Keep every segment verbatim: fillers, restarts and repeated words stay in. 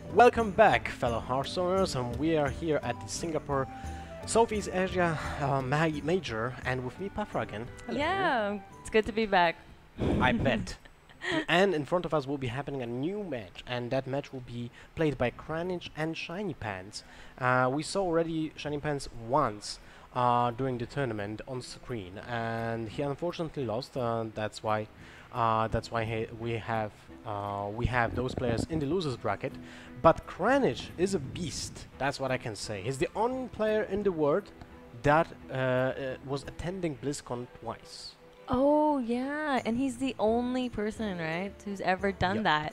Welcome back, fellow Hearthstoners, and we are here at the Singapore Southeast Asia uh, ma Major, and with me, Pafra again. Hello. Yeah, it's good to be back. I bet. And in front of us will be happening a new match, and that match will be played by Kranich and Shiny Pants. Uh, we saw already Shiny Pants once uh, during the tournament on screen, and he unfortunately lost. Uh, that's why, uh, that's why he, we have uh, we have those players in the losers bracket. But Kranich is a beast. That's what I can say. He's the only player in the world that uh, uh, was attending BlizzCon twice. Oh, yeah, and he's the only person, right, who's ever done Yep. that.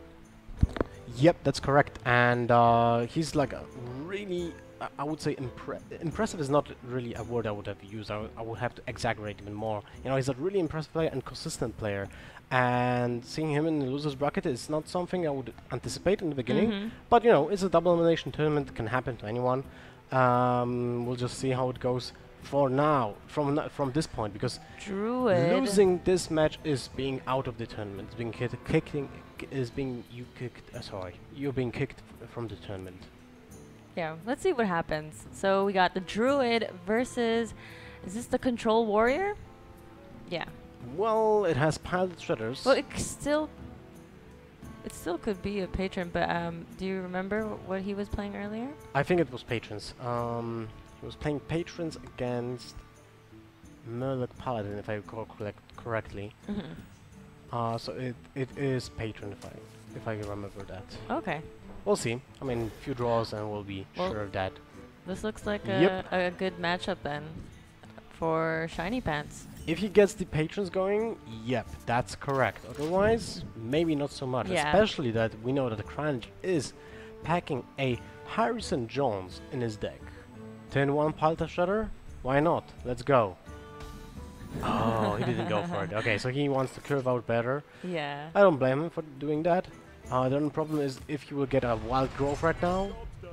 Yep, that's correct. And uh, he's like a really, uh, I would say, impre impressive is not really a word I would have used. I, I would have to exaggerate even more. You know, he's a really impressive player and consistent player. And seeing him in the losers bracket is not something I would anticipate in the beginning. Mhm. But you know, it's a double elimination tournament. It can happen to anyone. Um, we'll just see how it goes for now, from n from this point, because Druid. losing this match is being out of the tournament. It's being kicked, kicking is being you kicked. Uh, sorry, you're being kicked f from the tournament. Yeah, let's see what happens. So we got the Druid versus, is this the Control Warrior? Yeah. Well, it has pilot shredders. Well, it c- still, it still could be a patron, but um, do you remember wh- what he was playing earlier? I think it was patrons. Um, he was playing patrons against Murloc Paladin, if I recall correct correctly. Mm-hmm. Uh, so it it is patron, if I if I remember that. Okay. We'll see. I mean, few draws and we'll be Well, sure of that. This looks like Yep. a, a good matchup then for Shiny Pants. If he gets the patrons going, yep, that's correct. Otherwise, maybe not so much. Yeah. Especially that we know that the Kranich is packing a Harrison Jones in his deck. Turn one Palta Shredder? Why not? Let's go. Oh, he didn't go for it. Okay, so he wants to curve out better. Yeah. I don't blame him for doing that. Uh, the only problem is if you will get a wild growth right now.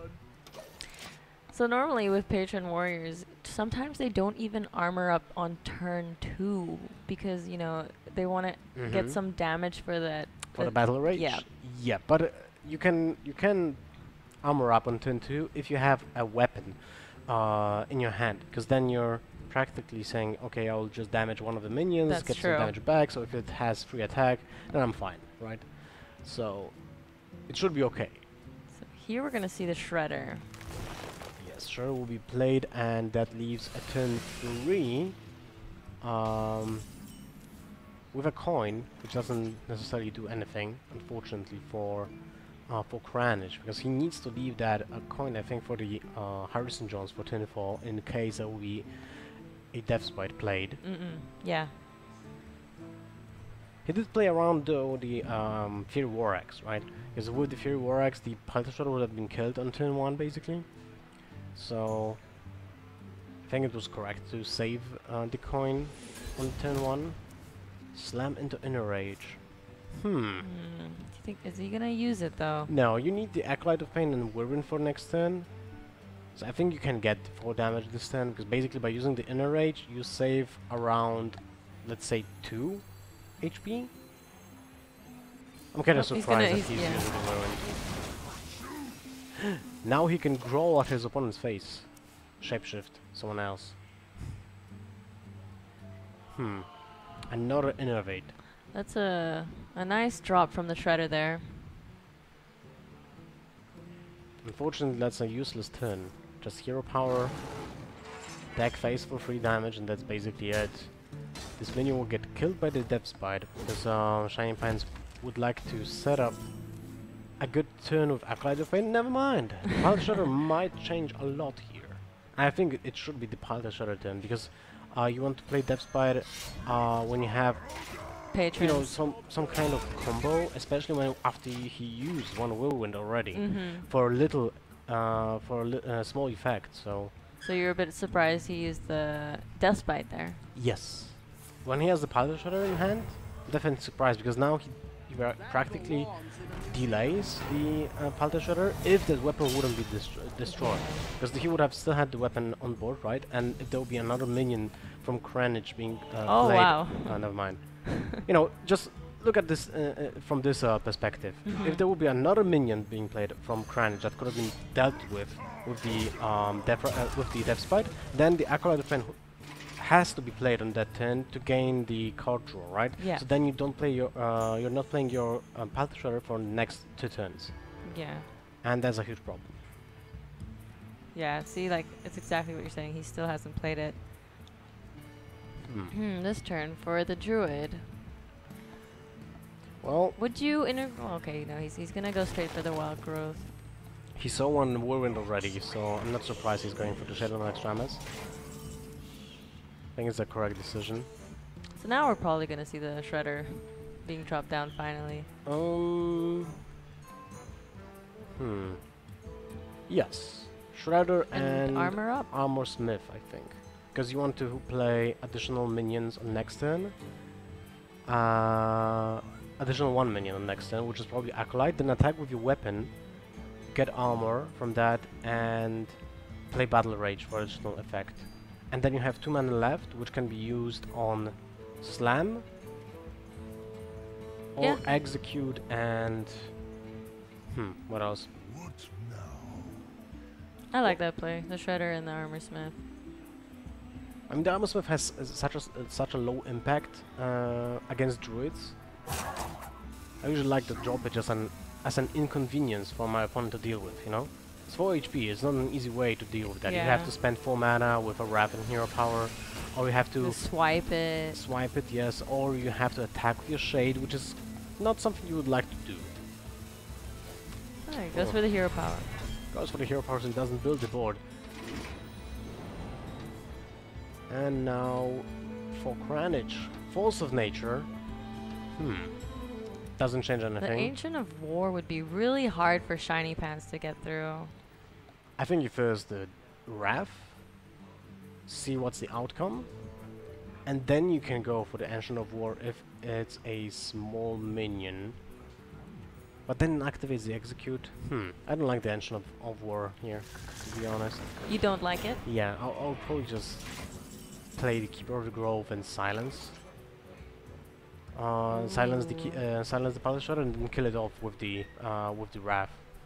So normally with Patron Warriors, sometimes they don't even armor up on turn two because, you know, they want to get Mhm. some damage for that. For the that- battle rage? yeah. Yeah, but uh, you can you can armor up on turn two if you have a weapon uh, in your hand, because then you're practically saying, okay, I'll just damage one of the minions, That's get true. some damage back, so if it has free attack, then I'm fine, right? So it should be okay. So here we're going to see the Shredder. Yes, sure, will be played, and that leaves a turn three um, with a coin, which doesn't necessarily do anything, unfortunately, for uh, for Kranich, because he needs to leave that a coin, I think, for the uh, Harrison Jones for turn four, in case there will be a Death Spite played. Mm-mm. Yeah. He did play around though the um, Fury War Axe, right? Because with the Fury War Axe, the Pulse Shredder would have been killed on turn one, basically. So I think it was correct to save uh, the coin on turn one. Slam into Inner Rage. Hmm. Mm. Do you think, is he going to use it though? No, you need the Acolyte of Pain and Whirlwind for next turn. So I think you can get four damage this turn, because basically by using the Inner Rage, you save around, let's say, two H P. I'm kind Oh, of he's surprised gonna- that he's- he's yeah. using the Whirlwind. Now he can growl at his opponent's face. Shapeshift, someone else. Hmm. Another Innervate. That's a, a nice drop from the Shredder there. Unfortunately, that's a useless turn. Just hero power, deck face for free damage, and that's basically it. This minion will get killed by the Death Spite, because uh, Shiny Pants would like to set up a good turn with Acolyte of Pain. Never mind! Pulse Shredder might change a lot here. I think it should be the Pulse Shredder turn, because uh, you want to play Death Spite uh, when you have Patrons. you know, some some kind of combo, especially when after y- he used one Whirlwind already Mm-hmm. for a little, uh, for a li uh, small effect. So So you're a bit surprised he used the Death Bite there. yes, when he has the Pilot Shredder in hand, definitely surprised, because now he, he pra- practically delays the uh, Pilot Shredder if that weapon wouldn't be destro destroyed, because he would have still had the weapon on board, right? And if there would be another minion from Kranich being uh, Oh, played, wow. uh, never mind. You know, just look at this uh, uh, from this uh, perspective. Mhm. If there would be another minion being played from Kranich that could have been dealt with with the um, Death, uh, with the Death Spite, then the Acolyte of Fen has to be played on that turn to gain the card draw, right? Yeah. So then you don't play your, uh, you're not playing your um, Pulse Shredder for the next two turns, Yeah. and that's a huge problem. Yeah. See, like it's exactly what you're saying. He still hasn't played it. Hmm. Hmm. This turn for the druid. Well, Would you inter? Oh, okay, no, he's he's gonna go straight for the wild growth. he saw one Whirlwind already, so I'm not surprised he's going for the Shadow Knight Extremis. I think it's the correct decision. So now we're probably gonna see the shredder being dropped down finally. Um. Hmm. Yes. Shredder And, and, armor up. Armor Smith, I think. Because you want to play additional minions on next turn. Uh, additional one minion on next turn, which is probably Acolyte. Then attack with your weapon, get armor from that, and play Battle Rage for additional effect. And then you have two mana left, which can be used on Slam, or Yeah. Execute and... Hmm, what else? I like that play. The shredder and the armor smith. I mean, the Armor Smith has uh, such a s- uh, such a low impact uh, against druids. I usually like to drop it just an as an inconvenience for my opponent to deal with. You know, it's four H P. It's not an easy way to deal with that. You have Yeah. to spend four mana with a Wrath and Hero Power, or you have to Just swipe it. swipe it, yes, or you have to attack with your Shade, which is not something you would like to do. Alright, goes Oh. for the hero power. Goes for the Hero Power and doesn't build the board. And now for Kranich, Force of Nature. Hmm. Doesn't change The anything. Ancient of War would be really hard for Shiny Pants to get through. I think you first the Wrath, see what's the outcome, and then you can go for the Ancient of War if it's a small minion. But then it activates the Execute. Hmm. I don't like the Ancient of, of War here, to be honest. You don't like it? Yeah, I'll, I'll probably just play the Keeper of the Grove and silence. Uh, silence the key, uh, silence the Pulse Shredder and then kill it off with the uh, with the Wrath.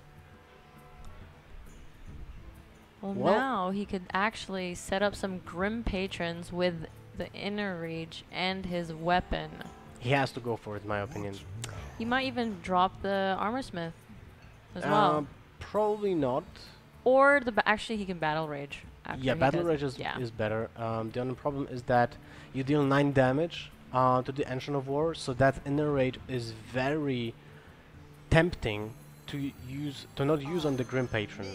Well, Well- now he could actually set up some Grim Patrons with the Inner Rage and his weapon. He has to go for it, in my opinion. He might even drop the Armor Smith as Um, well. Probably not. Or the ba- actually he can Battle Rage. After Yeah, he Battle does- Rage is, yeah. is better. Um, the only problem is that you deal nine damage uh, to the Ancient of War, so that Inner Rage is very tempting to y- use to not use on the Grim Patron.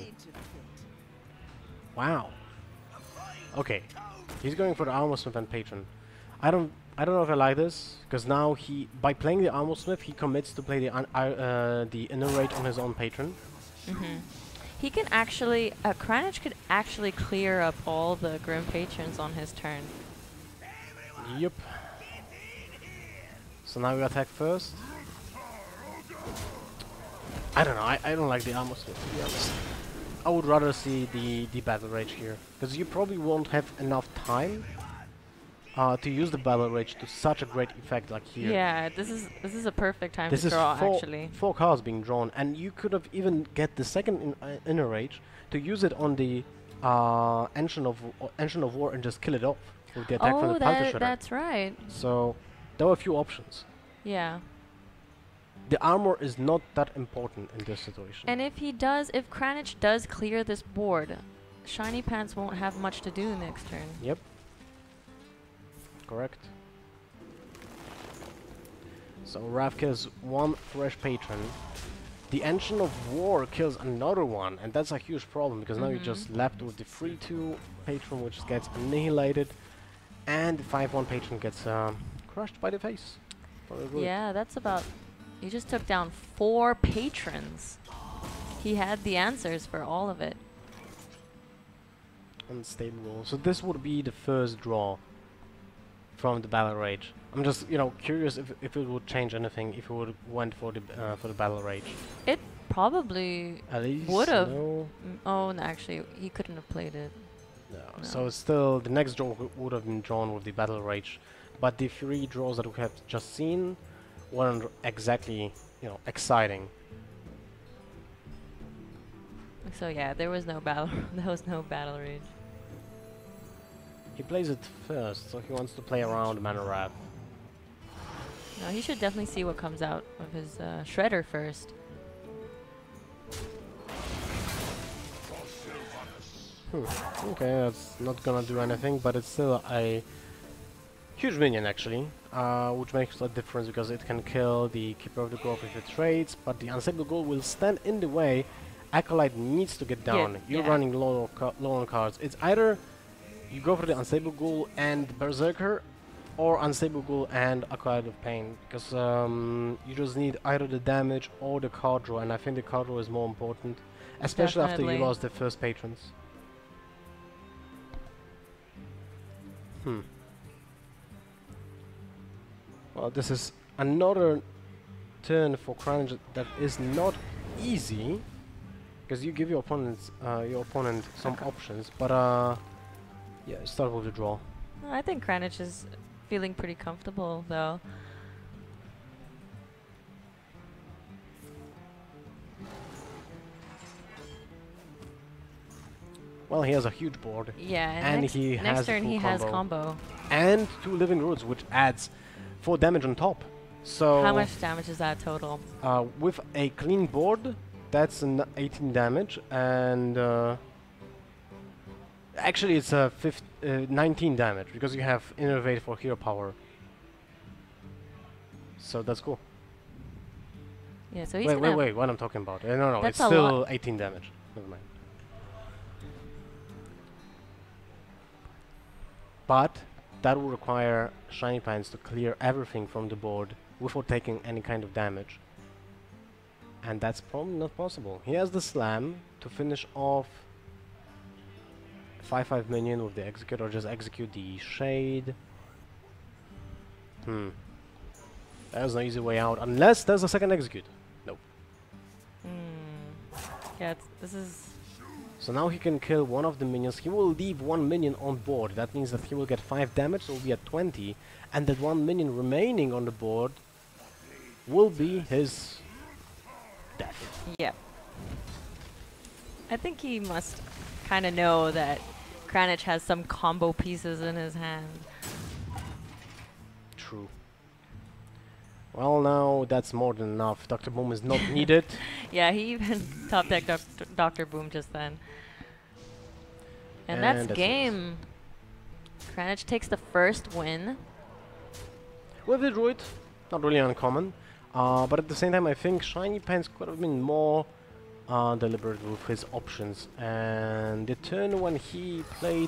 Wow. Okay, he's going for the Armor Smith and Patron. I don't I don't know if I like this because now he by playing the Armor Smith he commits to play the un- uh, the Inner Rage on his own Patron. hmm He can actually, uh, Kranich could actually clear up all the Grim Patrons on his turn. Yep. So now we attack first. I don't know. I, I don't like the Armor Smith, to be honest. I would rather see the, the Battle Rage here. Because you probably won't have enough time uh, to use the Battle Rage to such a great effect like here. Yeah, this is this is a perfect time This to is draw four, actually. four cards being drawn. And you could have even get the second in, uh, Inner Rage to use it on the uh, Ancient of, uh, Ancient of War and just kill it off with the attack from Oh, the Pulse that, Shredder. that's right. So there were a few options. Yeah. The armor is not that important in this situation. And if he does, if Kranich does clear this board, Shiny Pants won't have much to do next turn. Yep. Correct. So Wrath kills one fresh patron. The Ancient of War kills another one, and that's a huge problem because now you're Mhm. just left with the three two patron, which gets annihilated, and the five one patron gets um, crushed by the face. For the root. Yeah, that's about. He just took down four patrons. He had the answers for all of it. Unstable roll. So this would be the first draw from the Battle Rage. I'm just, you know, curious if if it would change anything if it would went for the uh, for the Battle Rage. It probably. At least Would've. no, mm, Oh, no, actually, he couldn't have played it. no. No. So still, the next draw w- would have been drawn with the Battle Rage, but the three draws that we have just seen weren't exactly, you know, exciting. So yeah, there was no battle. There was no battle rage. He plays it first, so he wants to play around Mana Wrath. No, he should definitely see what comes out of his uh, Shredder first. Hmm. Okay, that's not gonna do anything, but it's still a huge minion actually, uh, which makes a difference because it can kill the Keeper of the Grove if it trades, but the Unstable Ghoul will stand in the way. Acolyte needs to get down. Yeah, You're yeah. running low, ca low on cards. It's either you go for the Unstable Ghoul and Berserker, or Unstable Ghoul and Acolyte of Pain, because um, you just need either the damage or the card draw, and I think the card draw is more important, especially after Definitely. you lost the first patrons. Hmm. Well, this is another turn for Kranj that is not easy, because you give your opponents, uh, your opponent some Okay. options, but uh, yeah, start with the draw. I think Kranich is feeling pretty comfortable though. Well, he has a huge board, Yeah, and, and next, he next has the turn full he has combo. combo. and two living roots, which adds four damage on top. So How much damage is that total? Uh, with a clean board, that's an eighteen damage, and uh, actually it's a fifth, uh, nineteen damage because you have Innervate for hero power. So that's cool. Yeah, so he's Wait, gonna wait, wait! What I'm talking about? Uh, no, no, That's it's a still lot. eighteen damage. Never mind. But that will require Shiny Pants to clear everything from the board without taking any kind of damage. And that's probably not possible. He has the Slam to finish off five five minion with the Execute, or just execute the Shade. Hmm. There's no easy way out, unless there's a second Execute. Nope. Hmm. Yeah, it's, this is So now he can kill one of the minions. He will leave one minion on board. That means that he will get five damage, so will be at twenty. And that one minion remaining on the board will be his death. yeah. I think he must kind of know that Kranich has some combo pieces in his hand. True. Well, now that's more than enough. Doctor Boom is not needed. Yeah, he even top decked Doctor Doctor Boom just then. And, And that's, that's it. game. Kranich takes the first win. With the Druid, not really uncommon. Uh, but at the same time, I think Shiny Pants could have been more uh, deliberate with his options. And the turn when he played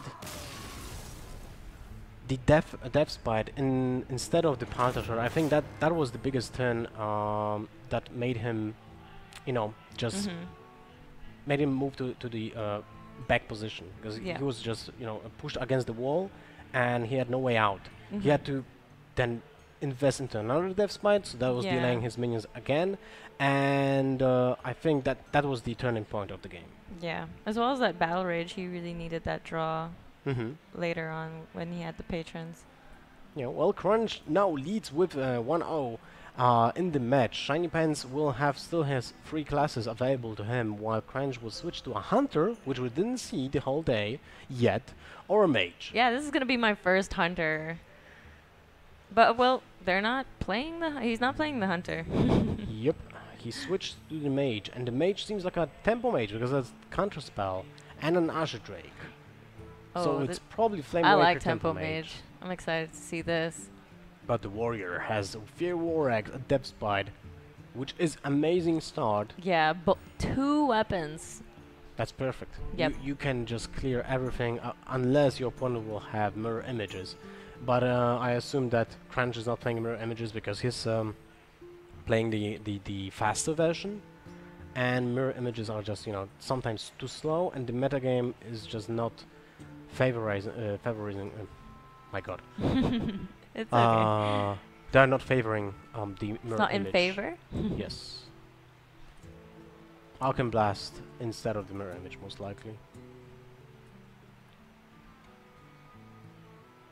the Death, uh, Death Spite in, instead of the Pantasher, I think that that was the biggest turn um, that made him, you know, just Mhm. made him move to, to the uh, back position. Because Yeah. he was just, you know, pushed against the wall and he had no way out. Mhm. He had to then invest into another Death Spite, so that was Yeah. delaying his minions again. And uh, I think that that was the turning point of the game. Yeah, as well as that Battle Rage, he really needed that draw Mm-hmm. later on when he had the patrons. Yeah, well, Crunch now leads with uh, one oh uh, in the match. Shiny Pants will have still has three classes available to him, while Crunch will switch to a Hunter, which we didn't see the whole day yet, or a Mage. Yeah, this is gonna be my first Hunter. But well, they're not playing the. He's not playing the Hunter. Yep, he switched to the Mage, and the Mage seems like a Tempo Mage because that's Counter Spell and an Azure Drake. so Oh, it's thi- probably Flame I Waker like Tempo Mage. Mage. I'm excited to see this. But the Warrior has Fear War Axe, a Depth Spite, which is amazing start. Yeah, but two weapons. That's perfect. Yep. You, you can just clear everything uh, unless your opponent will have mirror images. But uh, I assume that Crunch is not playing mirror images because he's um, playing the, the, the faster version. And mirror images are just, you know, sometimes too slow, and the metagame is just not favorizing. Uh, favorizing uh, my god. It's okay. Uh, they're not favoring um, the mirror It's not in image. favor. Yes. Alchem Blast instead of the mirror image, most likely.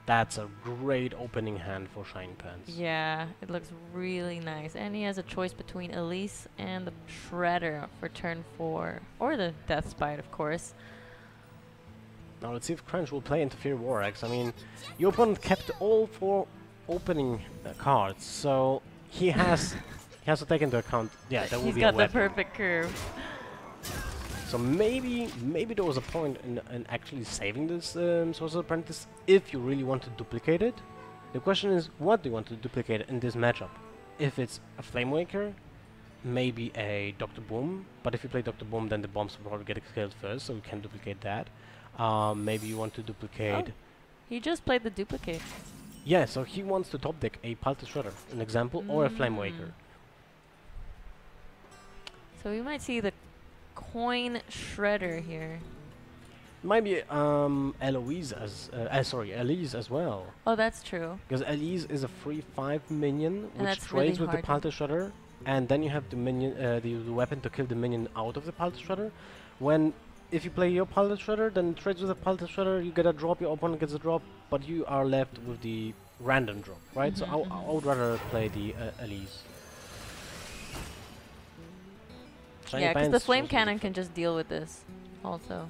That's a great opening hand for Shiny Pants. Yeah, it looks really nice. And he has a choice between Elise and the Shredder for turn four. Or the Death Spite, of course. Now let's see if Crunch will play Interfere Vorax. I mean, your opponent kept all four opening uh, cards, so he has he has to take into account. Yeah, that will He's be got a the weapon. perfect curve. So maybe maybe there was a point in, in actually saving this um, Sorcerer Apprentice if you really want to duplicate it. The question is, what do you want to duplicate in this matchup? If it's a Flame Waker, maybe a Doctor Boom. But if you play Doctor Boom, then the bombs will probably get killed first, so you can duplicate that. Um, maybe you want to duplicate. Oh. He just played the duplicate. Yeah, so he wants to top deck a Palta Shredder, an example, or a Flame Mm. Waker. So we might see the Coin Shredder here. Might be um, Eloise as uh, uh, sorry, Elise as well. Oh, that's true. Because Elise is a free five minion which that's trades really with the hard. Palta Shredder, and then you have the minion, uh, the, the weapon to kill the minion out of the Palta Shredder. When if you play your Palta Shredder, then it trades with the Palta Shredder, you get a drop, your opponent gets a drop, but you are left with the random drop, right? Mhm, So I, w- mhm. I would rather play the uh, Elise. Shiny Yeah, because the Pants Flame also Cannon is can just deal with this also.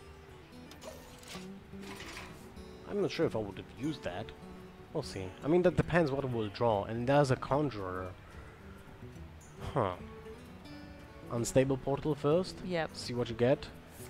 I'm not sure if I would have used that. We'll see. I mean, that depends what it will draw. And there's a Conjurer. Huh. Unstable Portal first. Yep. See what you get.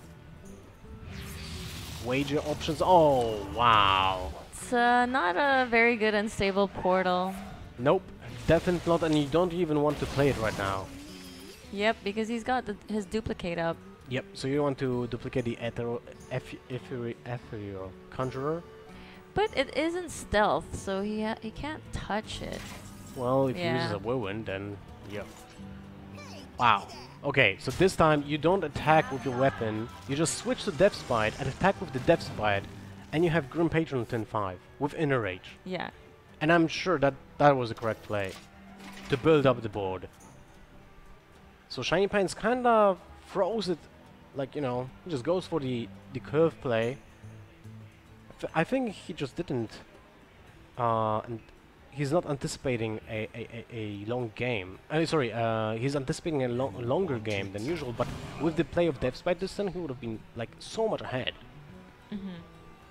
Wager options. Oh, wow. It's uh, not a very good unstable portal. Nope. Definitely not. And you don't even want to play it right now. Yep, because he's got the, his duplicate up. Yep. So you want to duplicate the Ethereal, Ethereal, Ethereal Conjurer. But it isn't stealth, so he ha he can't touch it. Well, if Yeah. he uses a whirlwind, then yeah. Wow. Okay, so this time you don't attack with your weapon. You just switch to Death Spite and attack with the Death Spite, and you have Grim Patron turn five with Inner Rage. Yeah. And I'm sure that that was the correct play to build up the board. So Shiny Pants kind of throws it, like, you know, he just goes for the the curve play. F I think he just didn't, uh, and he's not anticipating a, a, a, a long game. Uh, sorry, uh, he's anticipating a lo longer game than usual, but with the play of Death Spite this turn, he would have been, like, so much ahead. Mm-hmm.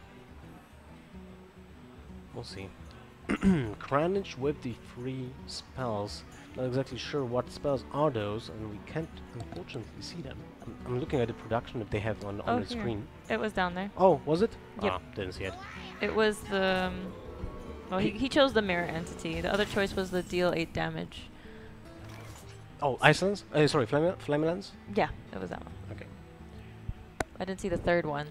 We'll see. Kranich with the free spells. Not exactly sure what spells are those, and we can't unfortunately see them. I'm, I'm looking at the production if they have one Oh, on the here. screen. It was down there. Oh, was it? Yep. Ah, didn't see it. It was the... Um, well, he, he chose the Mirror Entity. The other choice was the deal eight damage. Oh, Icelands? Uh, sorry, Flame Flamelance? Yeah, it was that one. Okay. I didn't see the third one.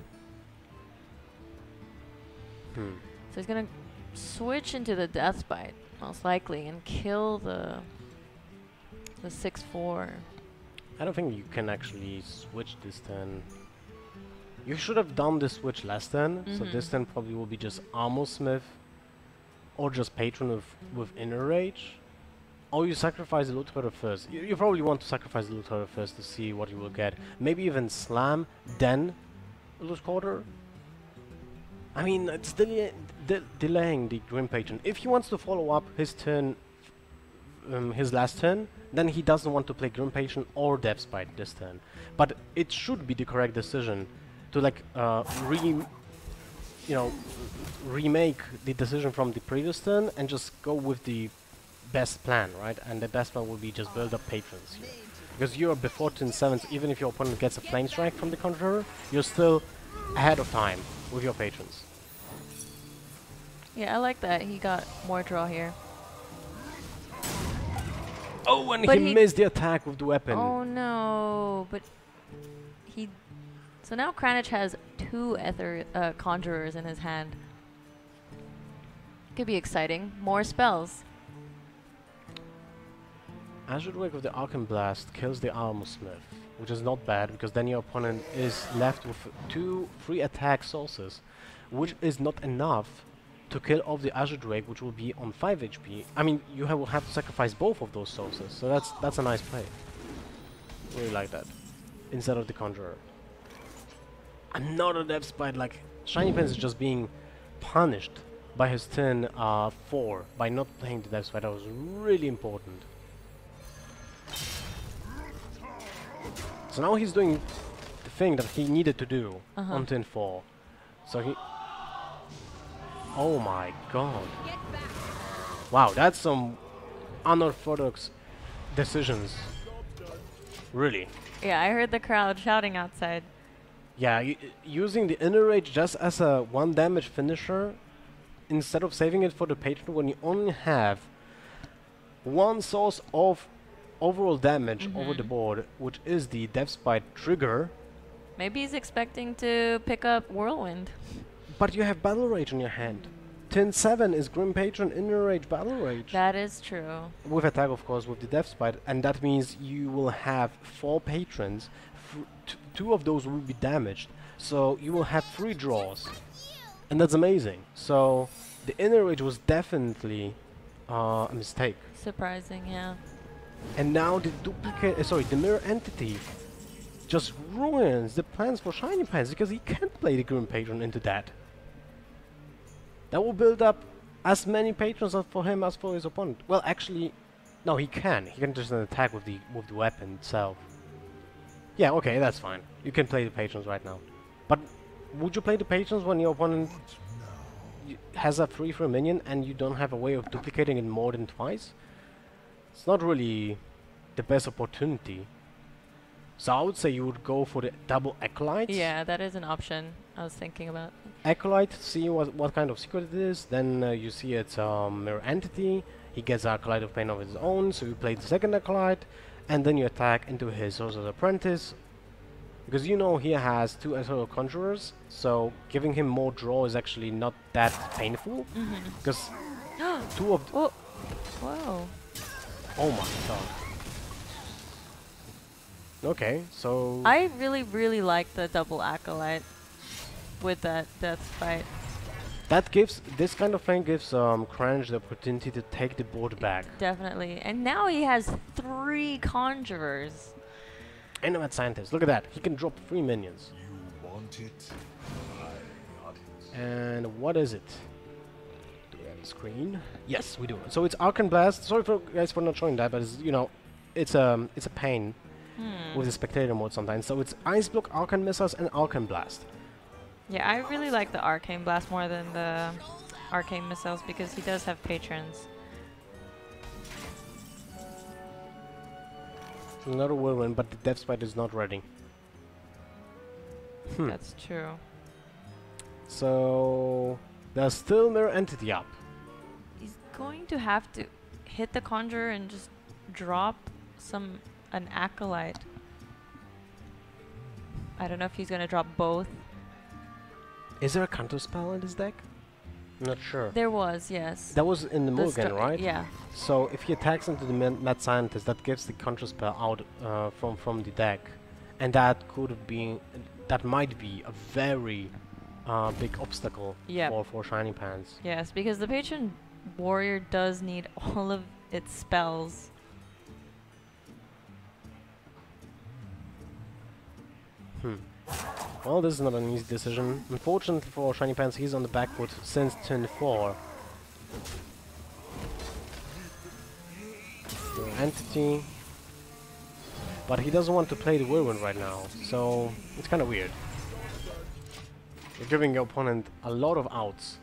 Hmm. So he's gonna switch into the Death Spite, most likely, and kill the the six four. I don't think you can actually switch this turn. You should have done the switch last turn, so Mhm. this turn probably will be just Armor Smith or just Patron with, with Inner Rage. Or you sacrifice the Loot Cutter first. You, you probably want to sacrifice the Loot Cutter first to see what you will get. Maybe even Slam, then Loot Cutter. I mean, it's dele de delaying the Grim Patron. If he wants to follow up his turn, um, his last turn, then he doesn't want to play Grim Patron or Death Spite this turn. But it should be the correct decision to, like, uh, re, you know, remake the decision from the previous turn and just go with the best plan, right? And the best plan will be just build up patrons here. Because you're before turn seven, so even if your opponent gets a Flame Strike from the Conjurer, you're still ahead of time with your patrons. Yeah, I like that. He got more draw here. Oh, and But he, he- missed the attack with the weapon. Oh no! But he. So now Kranich has two Ether uh, Conjurers in his hand. Could be exciting. More spells. Azure Wake with the Arcane Blast kills the Armor Smith, which is not bad because then your opponent is left with two free attack sources, which is not enough to kill off the Azure Drake, which will be on five H P. I mean, you ha will have to sacrifice both of those sources, so that's that's a nice play. Really like that. Instead of the Conjurer. Another Death Spite, like, Shiny Pants is just being punished by his turn uh, four, by not playing the Death Spider. That was really important. So now he's doing the thing that he needed to do Uh-huh. on turn four. So he... Oh my god. Wow, that's some unorthodox decisions. Really. Yeah, I heard the crowd shouting outside. Yeah, y using the Inner Rage just as a one damage finisher instead of saving it for the patron when you only have one source of overall damage Mm-hmm. over the board, which is the Death Spite trigger, Maybe he's expecting to pick up Whirlwind. but you have Battle Rage in your hand. Turn seven is Grim Patron, Inner Rage, Battle Rage. That is true. With attack, of course, with the Death Spite, and that means you will have four patrons. F t two of those will be damaged, so you will have three draws, and that's amazing. So the Inner Rage was definitely uh, a mistake. Surprising, yeah. And now the duplicate, uh, sorry, the Mirror Entity just ruins the plans for Shiny Pants because he can't play the Grim Patron into that. That will build up as many patrons as for him as for his opponent. Well, actually, no, he can. He can just attack with the with the weapon itself. Yeah, okay, that's fine. You can play the patrons right now. But would you play the patrons when your opponent y has a free for a minion and you don't have a way of duplicating it more than twice? It's not really the best opportunity. So I would say you would go for the double Acolytes. Yeah, that is an option I was thinking about. Acolyte, see what what kind of secret it is. Then uh, you see it's um, Mirror Entity. He gets a Acolyte of Pain of his own, so you play the second Acolyte, and then you attack into his Sorcerer's Apprentice. Because you know he has two Ethereal Conjurers, so giving him more draw is actually not that painful. Mm-hmm. Because two of... Whoa. Whoa. Oh my god. Okay, so... I really, really like the double Acolyte with that Death Fight. That gives... This kind of thing gives um, Crange the opportunity to take the board back. Definitely. And now he has three Conjurers. And a Mad Scientist, look at that. He can drop three minions. You want it? I got it. And what is it? Do we have a screen? Yes, we do. So it's Arcane Blast. Sorry for guys for not showing that, but it's, you know, it's um it's a pain Hmm. with the spectator mode sometimes. So it's Ice Block, Arcane Missiles, and Arcane Blast. Yeah, I really like the Arcane Blast more than the Arcane Missiles because he does have patrons. Another whirlwind, but the Death Spite is not ready. Hmm. That's true. So there's still Mirror Entity up. He's going to have to hit the Conjurer and just drop some an Acolyte. I don't know if he's going to drop both. Is there a counter spell in this deck? I'm not sure. There was, yes. That was in the The mulligan, sto- right? Yeah. So if he attacks into the Mad Mad Scientist, that gives the counter spell out uh, from from the deck, and that could have been, that might be a very uh, big obstacle Yep. for for Shiny Pants. Yes, because the Patron Warrior does need all of its spells. Hmm. Well, this is not an easy decision. Unfortunately for Shiny Pants, he's on the back foot since turn four. Your entity. But he doesn't want to play the Whirlwind right now, so it's kind of weird. You're giving your opponent a lot of outs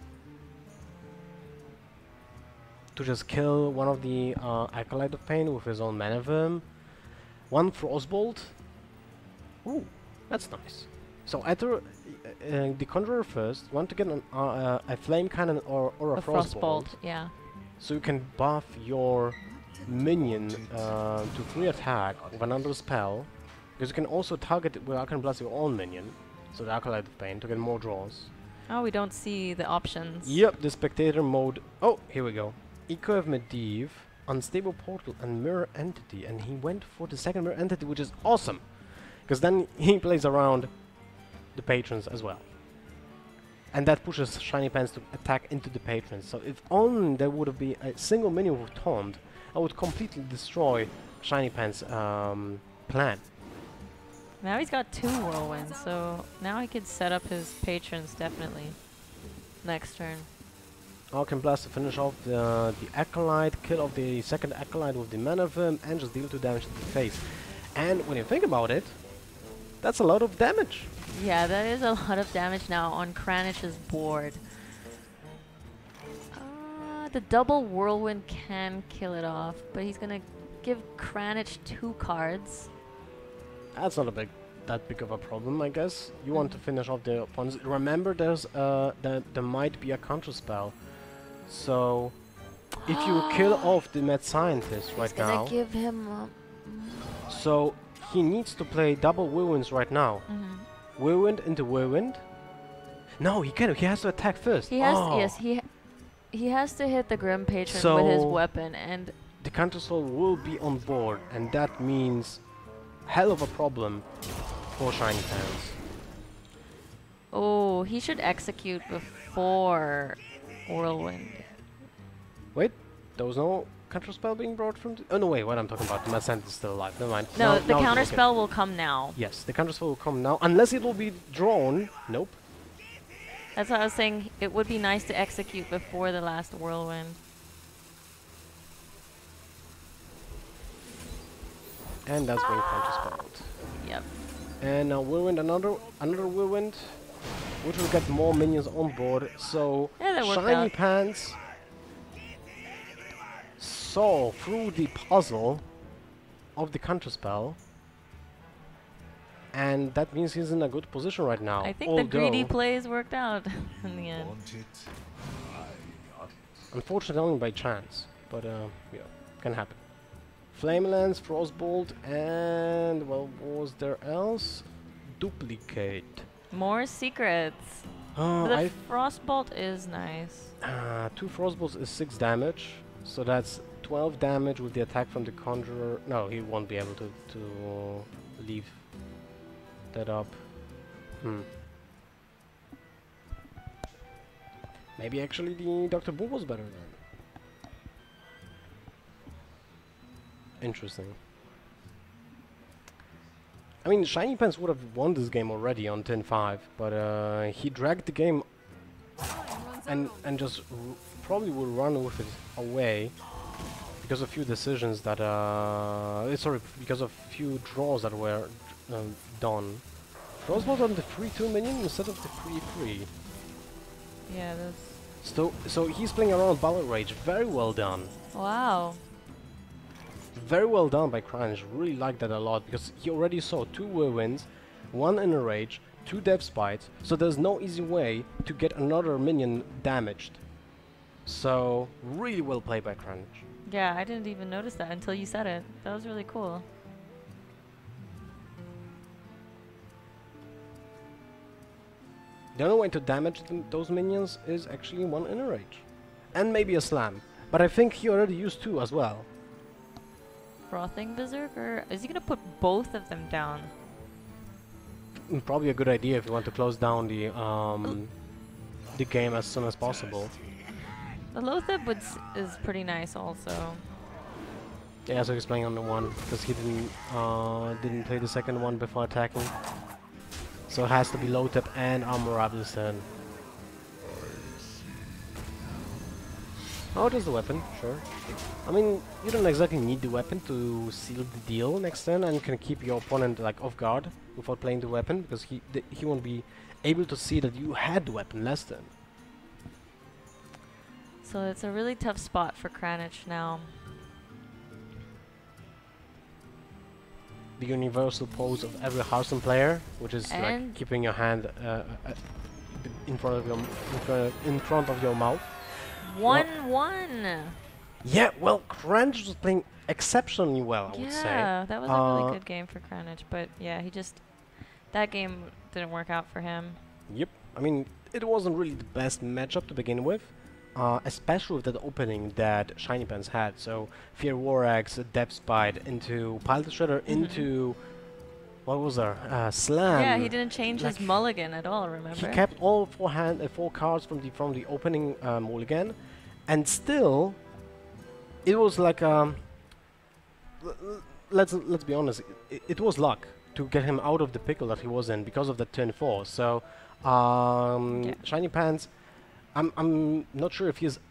to just kill one of the uh, Acolyte of Pain with his own Mana Worm. One Frostbolt. Ooh, that's nice. So either uh, uh, the Conjurer first, want to get an, uh, uh, a Flame Cannon or, or a, A Frostbolt. Frostbolt, yeah. So you can buff your minion uh, to free attack with another spell. Because you can also target it with Arcane Blast your own minion. So the Acolyte of Pain to get more draws. Oh, we don't see the options. Yep, the spectator mode. Oh, here we go. Echo of Medivh, Unstable Portal, and Mirror Entity. And he went for the second Mirror Entity, which is awesome. Because then he plays around the patrons as well. And that pushes Shiny Pants to attack into the patrons. So if only there would have been a single minion with Taunt, I would completely destroy Shiny Pants' um, plan. Now he's got two Whirlwinds, so now he could set up his patrons definitely next turn. Arcane Blast to finish off the, the Acolyte, kill off the second Acolyte with the Mana Film, and just deal two damage to the face. And when you think about it, that's a lot of damage. Yeah, that is a lot of damage now on Kranich's board. Uh, the double Whirlwind can kill it off, but he's gonna give Kranich two cards. That's not a big, that big of a problem, I guess. You want to finish off the opponents. Remember, there's uh, there, there might be a counter spell. So, if you kill off the Mad Scientist right He's gonna now, give him. Uh, so he needs to play double Whirlwinds right now. mhm. Whirlwind into Whirlwind. No, he can. He has to attack first. He has oh. yes he ha he has to hit the Grim Patron with his So- weapon, and The counter spell will be on board, and that means hell of a problem for Shiny Pants. oh, he should execute before Whirlwind. Wait, there was no counter spell being brought from. The oh no, wait, what I'm talking about? The Mad Scientist is still alive. Never mind. No, Now- the now it's counter okay. spell will come now. Yes, the counter spell will come now, unless it will be drawn. Nope. That's what I was saying. It would be nice to execute before the last Whirlwind. And that's being counter spelled. Yep. And now Whirlwind, another another Whirlwind, which will get more minions on board. So Yeah, that worked Shiny out. Pants saw through the puzzle of the counter spell, and that means he's in a good position right now. I think the greedy although, plays worked out in the end. Want it? I got it. unfortunately only by chance, but uh, yeah, can happen. Flame Lance, Frostbolt, and well, what was there else? Duplicate. More secrets. Uh, the I Frostbolt is nice. Uh, two Frostbolts is six damage, so that's twelve damage with the attack from the Conjurer. No, he won't be able to, to leave that up. Hmm. Maybe actually the Doctor Bull was better then. Interesting. I mean, Shiny Pants would have won this game already on ten five, but uh, he dragged the game and and just r probably will run with it away because of few decisions that uh eh, sorry because of few draws that were um, done. Draws was on the three two minion instead of the three three. Yeah, that's. So so he's playing around Battle Rage. Very well done. Wow. Very well done by Kranich. Really like that a lot because he already saw two Whirlwinds, one Inner Rage, two Death Spites, so there's no easy way to get another minion damaged. So really well played by Kranich. Yeah, I didn't even notice that until you said it. That was really cool. The only way to damage th those minions is actually one Inner Rage. And maybe a Slam. But I think he already used two as well. Frothing Berserker. Is he gonna put both of them down? Mm, Probably a good idea if you want to close down the um, the game as soon as possible. The Lotheb would s is pretty nice also. Yeah, so he's playing on the one because he didn't uh, didn't play the second one before attacking. So it has to be Lotheb and Armorable's turn. Oh, there's the weapon, sure. I mean, you don't exactly need the weapon to seal the deal next turn, and you can keep your opponent like off guard without playing the weapon because he th he won't be able to see that you had the weapon last turn. So it's a really tough spot for Kranich now. The universal pose of every Hearthstone player, which is like And- keeping your hand uh, uh, in front of your in, fro- in front of your mouth. One one. Yeah, well, Kranich was playing exceptionally well, I would say. Yeah, that was a Uh, really good game for Kranich, but yeah, he just that game didn't work out for him. Yep. I mean, it wasn't really the best matchup to begin with, uh, especially with that opening that Shiny Pants had. So, Fear Warax, Depth Spite into Pile the Shredder Mhm. into what was there? Uh, Slam. yeah, he didn't change his like- mulligan at all. Remember? He kept all four hand uh, four cards from the from the opening uh, mulligan, and still, it was like um. l- l- Let's let's be honest. It, it was luck to get him out of the pickle that he was in because of the turn four. So, um, Yeah. Shiny Pants. I'm I'm not sure if he's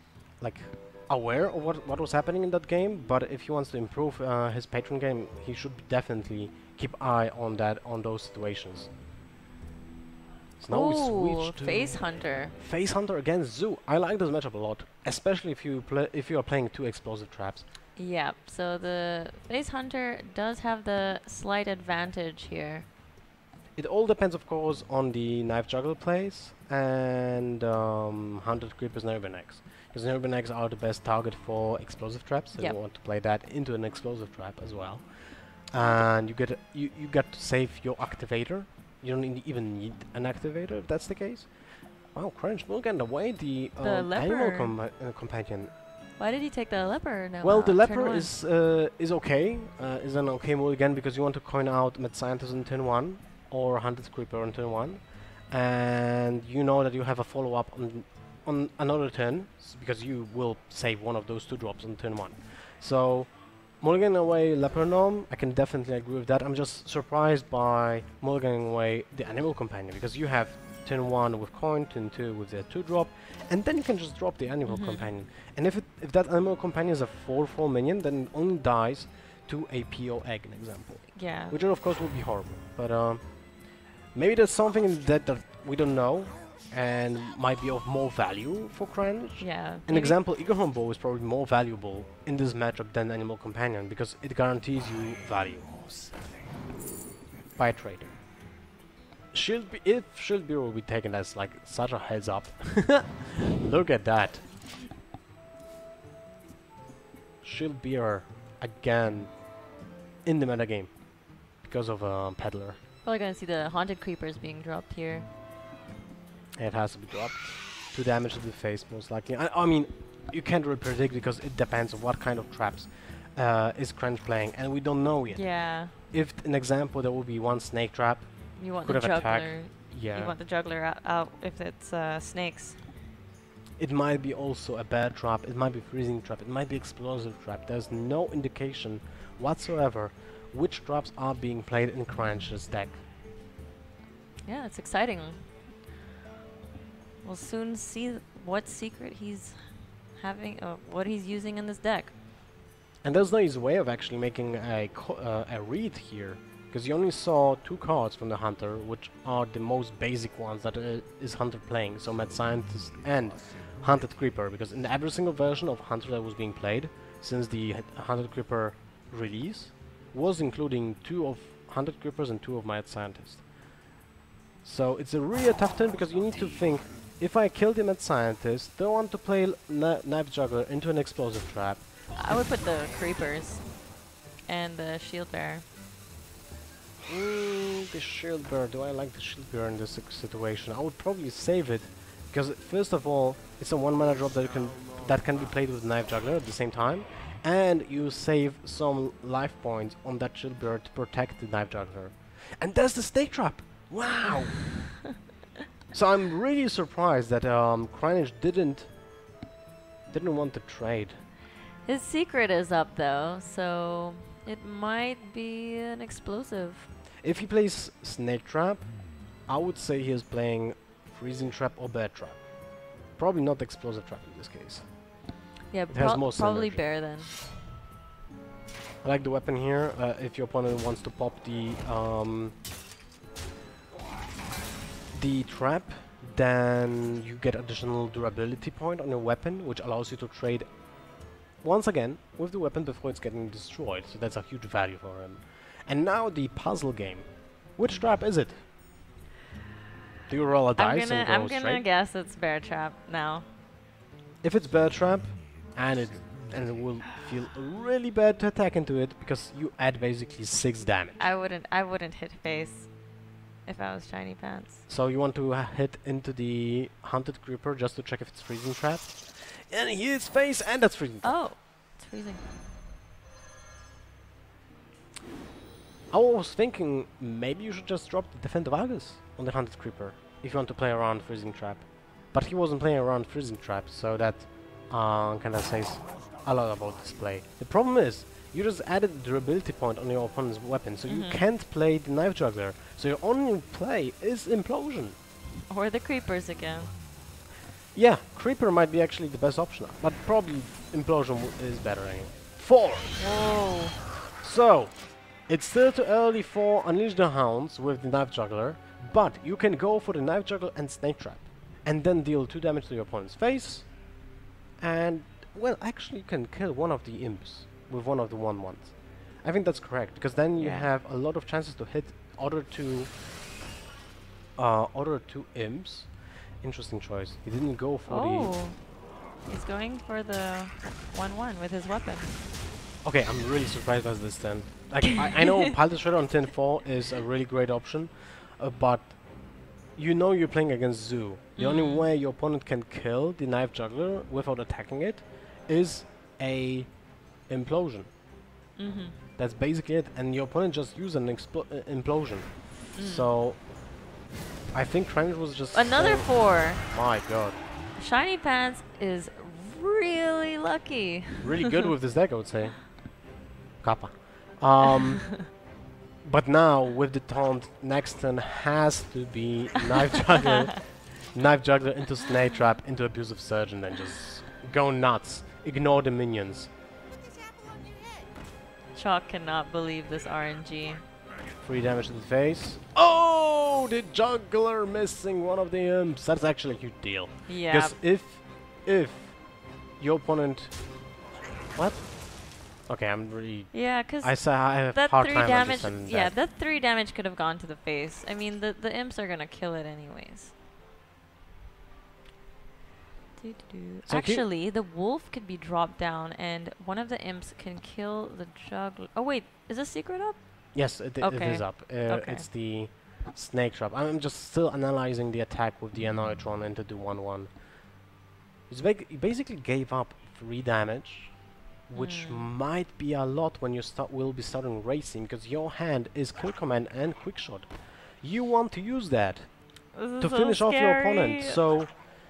like aware of what what was happening in that game. But if he wants to improve uh, his patron game, he should definitely keep eye on that on those situations. So now we Ooh, switch to Face Hunter. Face Hunter against Zoo. I like this matchup a lot, especially if you play if you are playing two explosive traps. Yeah, so the Face Hunter does have the slight advantage here. It all depends, of course, on the knife juggle plays and um, Hunted Creepers and Urban Eggs. Because Urban Eggs are the best target for explosive traps, so Yep. you want to play that into an explosive trap as well. And you get a, you you get to save your activator. You don't need, even need an activator if that's the case. Wow, Crunch will get away the, The um, animal leper. com uh, companion. Why did he take the leper now? Well, uh, the turn leper one? is uh, is okay. Uh, is an okay move again because you want to coin out Mad Scientist in turn one or Hunted Creeper in turn one, and you know that you have a follow up on on another turn s because you will save one of those two drops on turn one. So mulliganing away Leper Gnome, I can definitely agree with that. I'm just surprised by mulliganing away the Animal Companion because you have turn one with coin, turn two with the two drop, and then you can just drop the Animal Mhm. Companion. And if it, if that Animal Companion is a four four minion, then it only dies to a P O egg, an example. Yeah. Which of course would be horrible. But um, maybe there's something in that that we don't know and might be of more value for Kranich. Yeah. An maybe- example, Eaglehorn Bow is probably more valuable in this matchup than Animal Companion because it guarantees you value by trading. Shield be if Shield Bearer will be taken as like such a heads up. Look at that. Shield Bearer again in the metagame because of um, Peddler. Probably gonna see the Haunted Creepers being dropped here. It has to be dropped. Two damage to the face, most likely. I, I mean, you can't really predict because it depends on what kind of traps uh, is Crunch playing, and we don't know yet. Yeah. If, an example, there will be one snake trap, You want Could the have attack. juggler. yeah, You want the juggler out, out if it's uh, snakes. it might be also a bad trap, it might be freezing trap, it might be explosive trap. There's no indication whatsoever which traps are being played in Crunch's deck. Yeah, it's exciting. We'll soon see th- what secret he's having, uh, what he's using in this deck. And there's no easy way of actually making a, co uh, a read here, because you only saw two cards from the Hunter, which are the most basic ones that uh, is Hunter playing, so Mad Scientist and Hunted Creeper, because in every single version of Hunter that was being played, since the H- Hunted Creeper release, was including two of Hunted Creepers and two of Mad Scientist. So it's a really a tough turn, because you need to think, if I kill the Mad Scientist, do I want to play l- kni- Knife Juggler into an explosive trap? I would put the creepers and the shield bearer. Mm, the Shield Bearer. Do I like the Shield Bearer in this sic- situation? I would probably save it, because first of all, it's a one mana drop that you can that can be played with Knife Juggler at the same time, and you save some life points on that Shield Bearer to protect the Knife Juggler. And there's the Snake Trap. Wow. So I'm really surprised that um, Kranich didn't didn't want to trade. His secret is up though, so it might be an explosive. If he plays Snake Trap, I would say he is playing Freezing Trap or Bear Trap. Probably not Explosive Trap in this case. Yeah, It has prob- more probably synergy. bear then. I like the weapon here. Uh, if your opponent wants to pop the um, the trap, then you get additional durability point on your weapon, which allows you to trade once again with the weapon before it's getting destroyed. So that's a huge value for him. And now the puzzle game. Which trap is it? Do you roll a I'm dice gonna and go I'm gonna straight? guess it's bear trap now. If it's bear trap, and it and it will feel really bad to attack into it because you add basically six damage. I wouldn't I wouldn't hit face if I was Shiny Pants. So you want to uh, hit into the Hunted Creeper just to check if it's freezing trap. And he hits face, and that's freezing trap. Oh, it's freezing. I was thinking maybe you should just drop the Defend of Argus on the Hunted Creeper if you want to play around freezing trap. But he wasn't playing around freezing trap, so that uh, kind of says a lot about this play. The problem is, you just added a durability point on your opponent's weapon, so you Mhm. can't play the Knife Juggler. So your only play is Implosion. Or the creepers again. Yeah, Creeper might be actually the best option, but probably Implosion w is better anyway. Four! Whoa. So, it's still too early for Unleash the Hounds with the Knife Juggler, but you can go for the Knife Juggler and Snake Trap, and then deal two damage to your opponent's face, and, well, actually you can kill one of the imps with one of the one ones. I think that's correct, because then you Yeah. have a lot of chances to hit other two, uh, other two imps. Interesting choice. He didn't go for the... Oh. He's going for the one one with his weapon. Okay, I'm really surprised by this then. Like, I, I know Pile Shredder on ten four is a really great option, uh, but you know you're playing against Zoo. The only Mm. way your opponent can kill the Knife Juggler without attacking it is a Implosion. Mm-hmm. That's basically it, and your opponent just used an explo uh, Implosion. So, I think Kranich was just Another saying- four. My god. Shiny Pants is really lucky. Really good with this deck, I would say. Kappa. Um, but now, with the taunt, next turn has to be Knife Juggler, Knife Juggler into Snake Trap, into Abusive Surge, and then just go nuts. Ignore the minions. Chalk cannot believe this R N G. Three damage to the face. Oh, the Juggler missing one of the imps. That's actually a huge deal. Yeah. Because if, if your opponent... What? Okay, I'm really... Yeah, because I say I have that hard three time damage. understanding Yeah, that. that three damage could have gone to the face. I mean, the the imps are gonna kill it anyways. Doo-doo-doo. So he- Actually, the wolf could be dropped down, and one of the imps can kill the juggler. Oh wait, is this secret up? Yes, it, i- it Okay. is up. Uh, Okay. It's the Snake Trap. I'm just still analyzing the attack with the Anoitron into the one one. It's ba- he basically gave up three damage, which Mm. might be a lot when you start will be starting racing, because your hand is Kill Command and Quick Shot. You want to use that This is to so finish off your opponent. scary. So,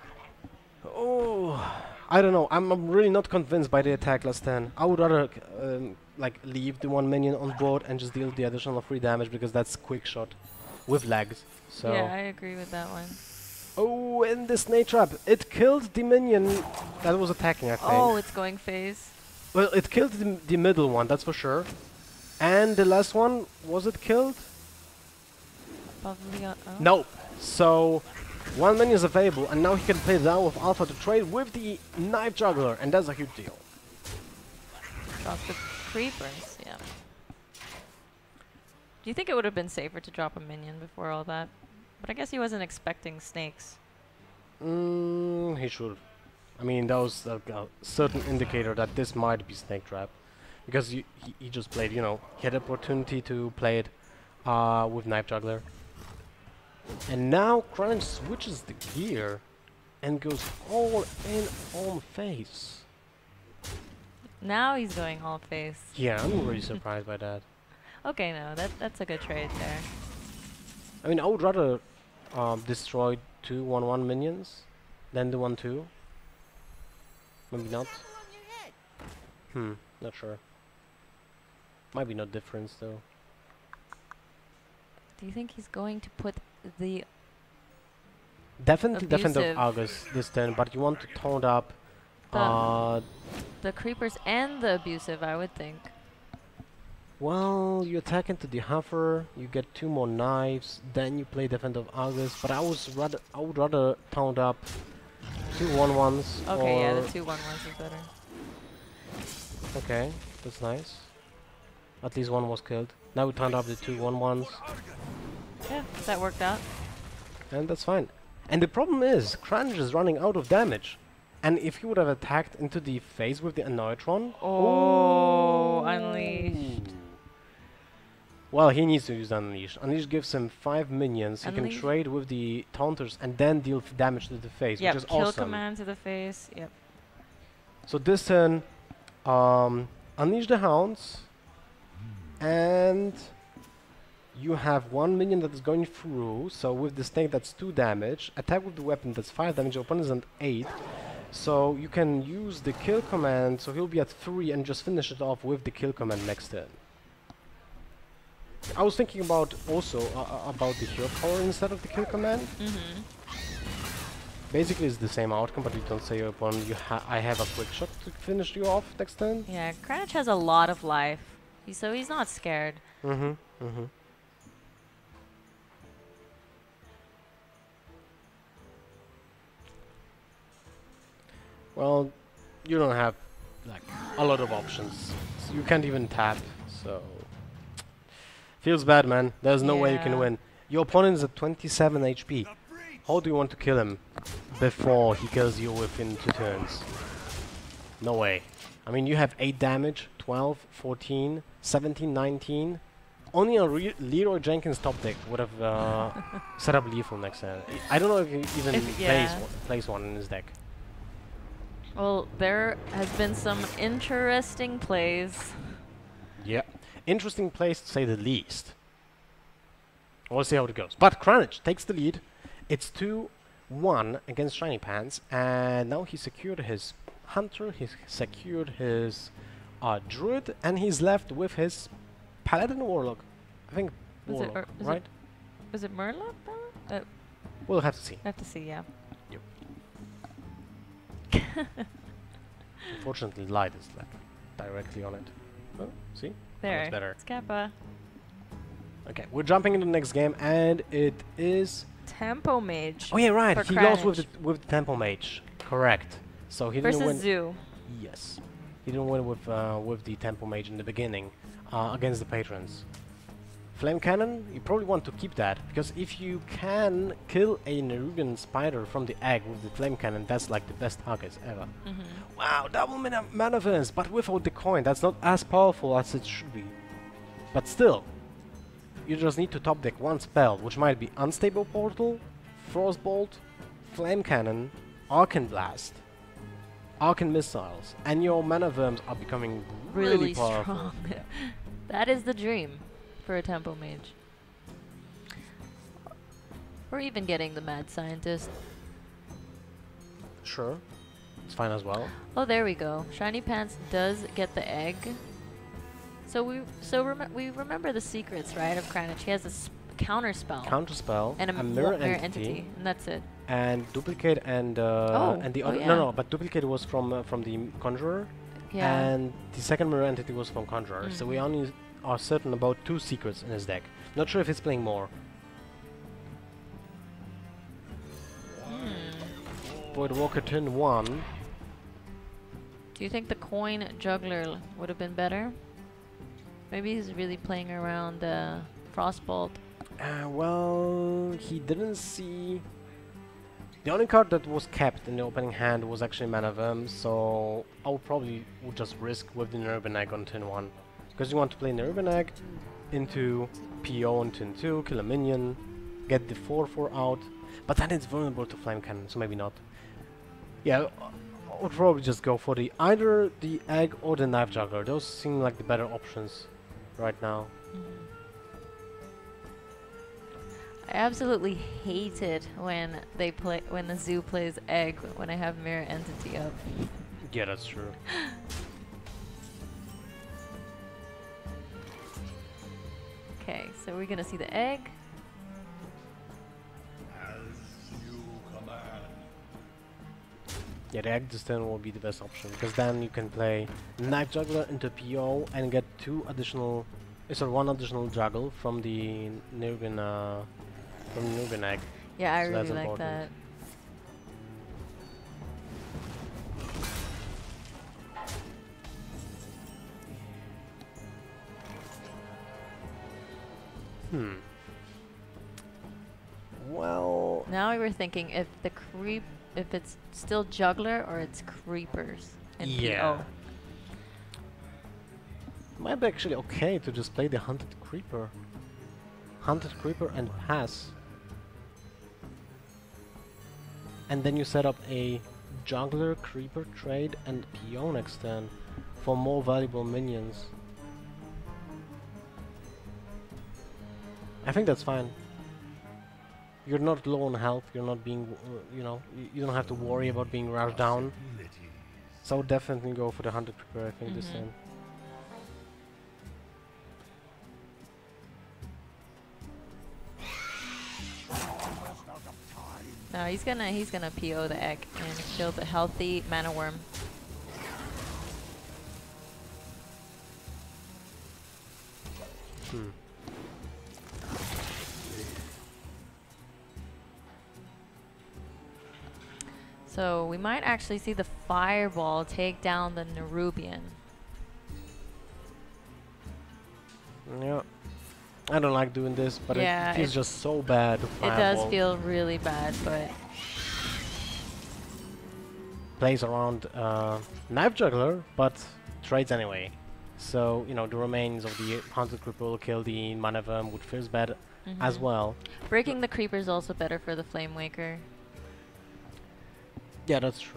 oh, I don't know. I'm, I'm really not convinced by the attack last turn. I would rather c- um, like leave the one minion on board and just deal the additional three damage, because that's Quick Shot with legs. So, Yeah, I agree with that one. oh, and the Snake Trap, it killed the minion that was attacking. I think. Oh, it's going phase. Well, it killed the, the middle one, that's for sure. And the last one, was it killed? Probably. Uh, oh. No. So, one minion is available, and now he can play down with Alpha to trade with the Knife Juggler, and that's a huge deal. Drop the creepers. Yeah. Do you think it would have been safer to drop a minion before all that? But I guess he wasn't expecting snakes. Mm, he should. I mean, that was a, a certain indicator that this might be Snake Trap. Because you, he, he just played, you know, he had opportunity to play it uh, with Knife Juggler. And now Kranich switches the gear and goes all in on face. Now he's going all face. Yeah, I'm really surprised by that. Okay, no, that that's a good trade there. I mean, I would rather um, destroy two one one minions than the one two. Maybe not. Hmm, not sure. Might be no difference though. Do you think he's going to put the Definitely Defender of Abusive. August this turn, but you want to tone up The- uh the creepers and the abusive? I would think. well, you attack into the hover, you get two more knives, then you play Defender of August, but I was rather I would rather tone up two one ones. Okay, yeah, or the two one ones is better. Okay, that's nice. At least one was killed. Now we turned up the two one ones, Yeah, that worked out. and that's fine. And the problem is, Kranich is running out of damage. And if he would have attacked into the face with the Anoitron... Oh, Unleash. Ooh. Well, he needs to use Unleash. Unleash gives him five minions. He Unleash- can trade with the taunters and then deal f damage to the face, Yep, which is kill awesome. command to the face. Yep. So this turn, um, Unleash the Hounds, and you have one minion that is going through. So with the snake, that's two damage. Attack with the weapon, that's five damage. Your opponent is at eight. So you can use the kill command. So he'll be at three and just finish it off with the kill command next turn. I was thinking about also uh, uh, about the hero power instead of the kill command. Mm-hmm. Basically, it's the same outcome, but you don't say your opponent, you ha I have a quick shot to finish you off next turn. Yeah, Kranich has a lot of life, he's, so he's not scared. Mm-hmm, mm-hmm. Well, you don't have, like, a lot of options. So you can't even tap, so... Feels bad, man. There's no way you can Yeah. win. Your opponent is at twenty-seven H P. How do you want to kill him before he kills you within two turns? No way. I mean, you have eight damage, twelve, fourteen, seventeen, nineteen. Only a re Leroy Jenkins top deck would have uh, set up lethal next turn. I don't know if he even If- plays, yeah. one, plays one in his deck. Well, there has been some interesting plays. Yeah. Interesting place to say the least. We'll see how it goes. But Kranich takes the lead. It's two one against Shiny Pants, and now he secured his Hunter, he's secured his uh, Druid, and he's left with his Paladin Warlock. I think Was it Warlock, or- is it- right? Was it Murloc? though? Uh, We'll have to see. I have to see, yeah. Unfortunately, light is like directly on it. Oh, see? There. That's better. It's Kappa. Okay, we're jumping into the next game, and it is... Tempo Mage. Oh yeah, right. For He lost with the Kranich. with the Temple Mage. Correct. So he didn't Versus win. Zoo. Yes, he didn't win with uh, with the Temple Mage in the beginning uh, against the patrons. Flame Cannon, you probably want to keep that, because if you can kill a Nerubian spider from the egg with the Flame Cannon, that's like the best targets ever. Mm-hmm. Wow, double mana manifest, but without the coin. That's not as powerful as it should be. But still, you just need to top deck one spell, which might be Unstable Portal, Frostbolt, Flame Cannon, Arcane Blast, Arcane Missiles, and your mana worms are becoming really, Really powerful. strong. That is the dream for a Tempo Mage. Or even getting the Mad Scientist. Sure, it's fine as well. Oh, there we go. Shiny Pants does get the egg. So we so rem we remember the secrets, right, of Kranich. He has a s counter spell Counter spell, and a, a m- mirror, wa- mirror entity, entity, and that's it. and duplicate, and uh, Oh, and the oh other yeah. no no, but duplicate was from uh, from the Conjurer. Yeah. And the second mirror entity was from Conjurer, so we Mhm. only are certain about two secrets in his deck. Not sure if he's playing more. Hmm. Void Walker turn one. Do you think the coin juggler l- would have been better? Maybe he's really playing around uh, Frostbolt. Uh, well, he didn't see... The only card that was kept in the opening hand was actually Mana Worm, so I would probably would just risk with the Nerban Egg on turn one. Because you want to play Nerban Egg into P O on turn two, kill a minion, get the four four out, but then it's vulnerable to Flame Cannon, so maybe not. Yeah, I would probably just go for the either the Egg or the Knife Juggler. Those seem like the better options right now. I absolutely hate it when they play when the zoo plays egg when I have mirror entity up. Yeah, that's true. Okay, so we're gonna see the egg. As you command. Yeah, the Egg this turn will be the best option, because then you can play Knife Juggler into P O and get two additional, uh, sorry, one additional juggle from the Nurgan, uh, from the Nurgan Egg. Yeah, I So that's really like important. that. Hmm. Well, Now we were thinking if the creep, if it's still juggler or it's creepers. And Yeah. P O. might be actually okay to just play the Hunted Creeper. Hunted Creeper and pass. And then you set up a Juggler Creeper trade and P O next turn for more valuable minions. I think that's fine. You're not low on health, you're not being, w- uh, you know, y- you don't have to worry about being rushed down. Possibilities. So definitely go for the Hunted Creeper, I think, this Mhm. time. No, he's gonna he's gonna P O the egg and kill the healthy mana worm. Hmm. So we might actually see the fireball take down the Nerubian. Yeah. I don't like doing this, but Yeah, it feels it- just so bad. It Fireball does feel really bad, but plays around uh, Knife Juggler, but trades anyway. So, you know, the remains of the Haunted Creeper will kill the Mana Worm, which feels bad as mhm. well. Breaking the creeper is also better for the Flame Waker. Yeah, that's true.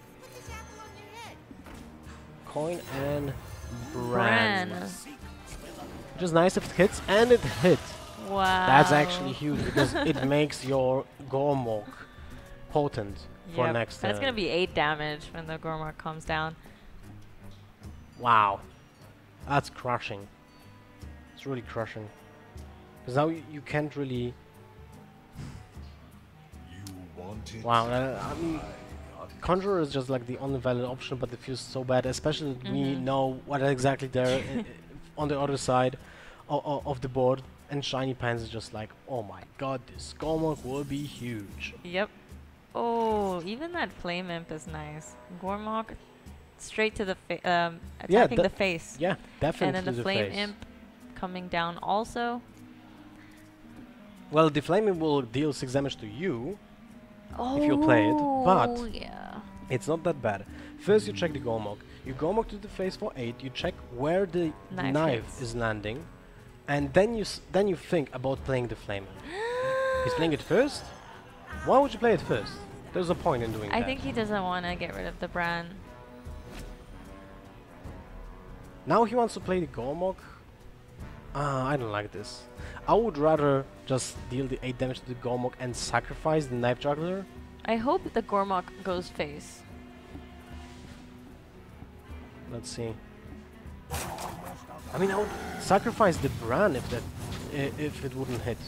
Coin and Bran. Bran. Which is nice if it hits, and it hit. Wow. That's actually huge because it makes your Gormok potent for Yep. next That's turn. gonna be eight damage when the Gormok comes down. Wow. That's crushing. It's really crushing. Because now y you can't really... You want it? Wow, uh, I mean, I got it. Conjurer is just like the only valid option, but it feels so bad, especially that we Mhm. know what exactly there i- i- on the other side o o of the board, and Shiny Pants is just like, oh my god, this Gormok will be huge. Yep. Oh, even that Flame Imp is nice. Gormok, straight to the fa- um, Yeah, attacking that- the face. Yeah, definitely And then the, the Flame face. Imp coming down also. Well, the Flaming will deal six damage to you. Oh, If you play it, but- yeah. It's not that bad. First you check the Gormok. You Gormok to the face for eight. You check where the Knife knife, hits. is landing, and then you s then you think about playing the Flame. He's playing it first. Why would you play it first? There's a point in doing I that. think he doesn't want to get rid of the Bran. Now he wants to play the Gormok. Ah, I don't like this. I would rather just deal the eight damage to the Gormok and sacrifice the Knife Juggler. I hope the Gormok goes face. Let's see. I mean, I would sacrifice the Bran if that I if it wouldn't hit.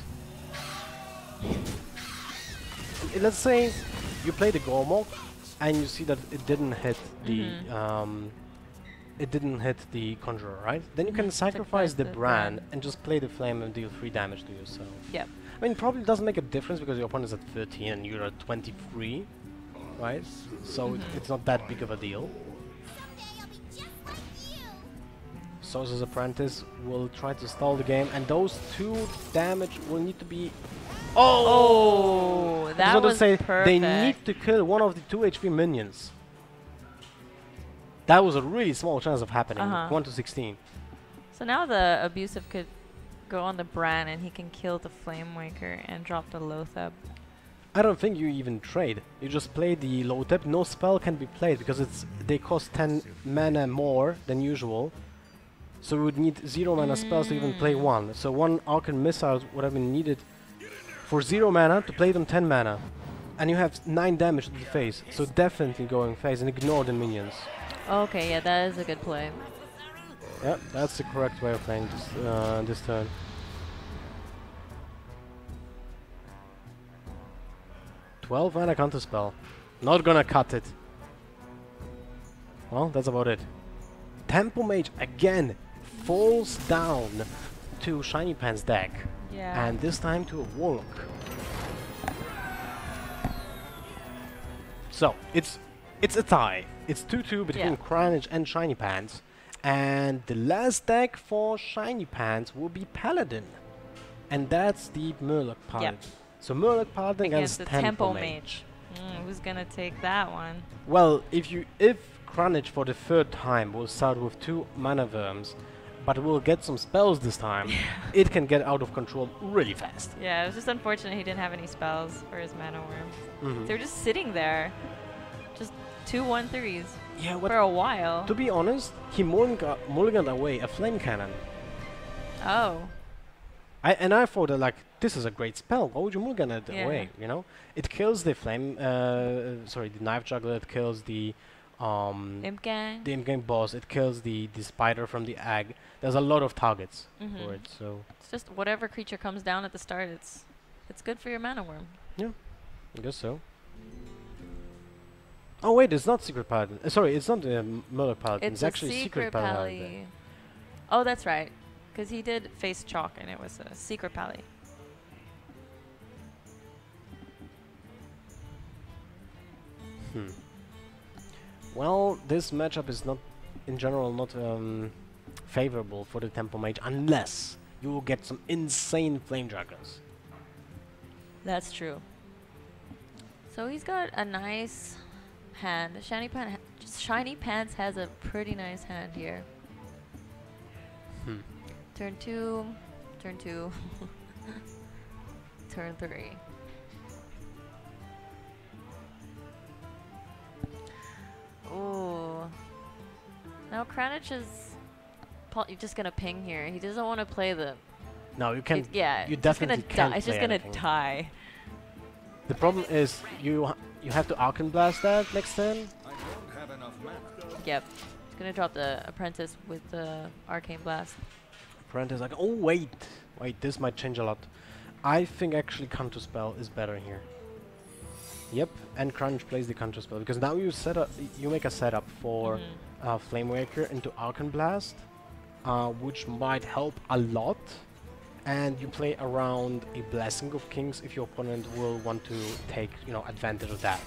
I- Let's say you play the Gormok and you see that it didn't hit the Mhm. um, it didn't hit the Conjurer, right? Then you can Mhm. sacrifice Sacrifice the the Bran Bran. and just play the Flame and deal three damage to yourself. Yep. I mean, probably doesn't make a difference because your opponent's at thirteen and you're at twenty-three, right? So it, Mhm. it's not that big of a deal. Sorcerer's Apprentice will try to stall the game, and those two damage will need to be. Oh! Oh, I just that want to was say perfect. they need to kill one of the two H P minions. That was a really small chance of happening. Uh-huh. one to sixteen. So now the abusive could go on the Bran and he can kill the Flame Waker and drop the Lothab. I don't think you even trade. You just play the low tap. No spell can be played because it's they cost ten mana more than usual. So we would need zero mana spells to even play Mm. one. So one Arcane Missile would have been needed for zero mana to play it on ten mana. And you have nine damage to the face. So definitely going face and ignore the minions. Okay, yeah, that is a good play. Yeah, that's the correct way of playing this, uh, this turn. twelve mana counter spell. Not gonna cut it. Well, that's about it. Tempo Mage again falls down to Shiny Pants deck. Yeah. And this time to a Warlock. So, it's it's a tie. It's two two between Yeah. Kranich and Shiny Pants. And the last deck for Shiny Pants will be Paladin. And that's the Murloc Paladin. So Murloc Paladin Against against, the Tempo, Tempo Mage. Mage. Mm, who's gonna take that one? Well, if you if Kranich for the third time will start with two Mana Worms, but will get some spells this time, it can get out of control really fast. Yeah, it was just unfortunate he didn't have any spells for his Mana Worm. Mhm. They were just sitting there. Just two one threes Yeah, what for a while. to be honest, he mulligan mulliganed away a Flame Cannon. Oh. I and I thought that like this is a great spell. Why would you mulligan it Yeah. away? You know, it kills the flame. Uh, sorry, the Knife Juggler. It kills the um Imp Gang. the in-game boss. It kills the the spider from the egg. There's a lot of targets for Mhm. it. So It's just whatever creature comes down at the start, it's it's good for your Mana Worm. I guess so. Oh wait, it's not Secret Paladin. Uh, sorry, it's not um, Murloc Paladin. It's, It's, a actually secret, Secret Paladin. pally. Oh, that's right. Because he did face chalk and it was a secret pally. Hmm. Well, this matchup is not, in general, not um, favorable for the Tempo Mage unless you will get some insane Flame Dragons. That's true. So he's got a nice hand. Shiny, Pan ha Shiny Pants has a pretty nice hand here. Hmm. Turn two, turn two, turn three. Ooh. Now Kranich is pol- you're just gonna ping here. He doesn't want to play the. No, you can. it- yeah, you it's just definitely gonna can't die. It's just play gonna anything. die. The problem is you ha you have to Arcane Blast that next turn. I don't have enough mana. Yep. It's gonna drop the apprentice with the arcane blast. Brent is like, oh wait, wait, this might change a lot. I think actually Counter Spell is better here. Yep, and Crunch plays the Counter Spell because now you set up, you make a setup for Mhm. uh, Flamewaker into Arcane Blast, uh, which might help a lot. And you play around a Blessing of Kings if your opponent will want to take, you know, advantage of that.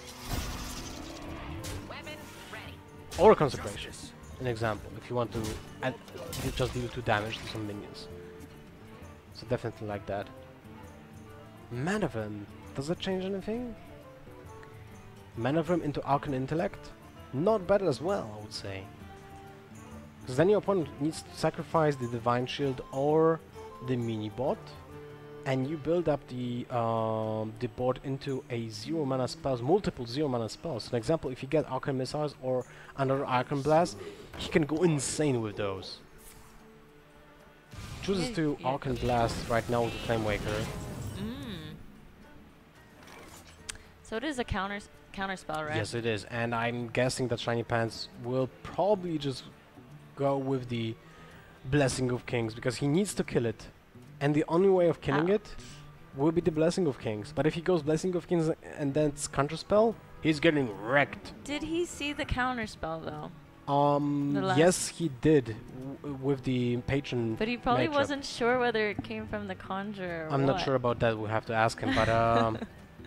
Or a Consecration, an example, if you want to add, you just deal two damage to some minions. So definitely like that. Manavim, does that change anything? Manavim into Arcane Intellect? Not bad as well, I would say. Because then your opponent needs to sacrifice the Divine Shield or the mini bot, and you build up the um, the board into a zero mana spells, multiple zero mana spells. For example, if you get Arcane Missiles or another Arcane Blast, he can go insane with those. Chooses Yeah, to yeah. Arcane Blast right now with the Flamewaker. Mm. So it is a counter counter spell, right? Yes, it is, and I'm guessing that Shiny Pants will probably just go with the Blessing of Kings because he needs to kill it, and the only way of killing Ow. it will be the Blessing of Kings. But if he goes Blessing of Kings and then it's Counter Spell, he's getting wrecked. Did he see the counter spell though? Um, The last- yes, he did w with the patron. But he probably matchup. wasn't sure whether it came from the conjure or I'm not what. sure about that. We have to ask him, but um,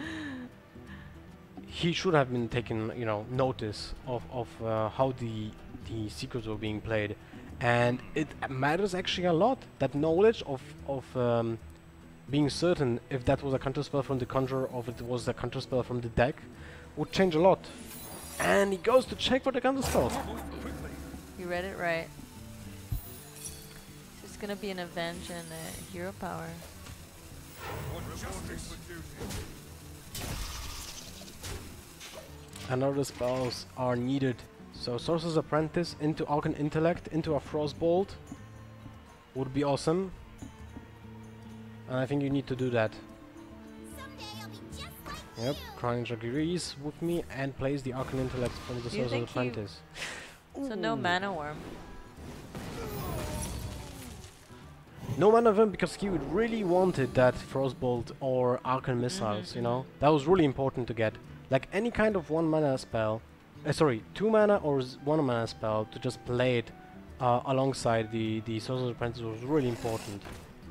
he should have been taking, you know, notice of of uh, how the the secrets were being played, and it matters actually a lot. That knowledge of of um, being certain if that was a counter spell from the conjurer or if it was a counter spell from the deck would change a lot. And he goes to check for the counter spell. You read it right. It's gonna be an avenge and a hero power. Another spells are needed. So Sorcerer's Apprentice into Arcane Intellect into a Frostbolt would be awesome. And I think you need to do that. Yep, Kranich agrees with me and plays the Arcane Intellect from the Do you Sorcerer's think he- Apprentice. So no Ooh. mana worm. No mana of him because he would really wanted that Frostbolt or Arcane Missiles, you know? That was really important to get. Like any kind of one mana spell, uh, sorry, two mana or z one mana spell to just play it uh, alongside the, the Sorcerer's Apprentice was really important.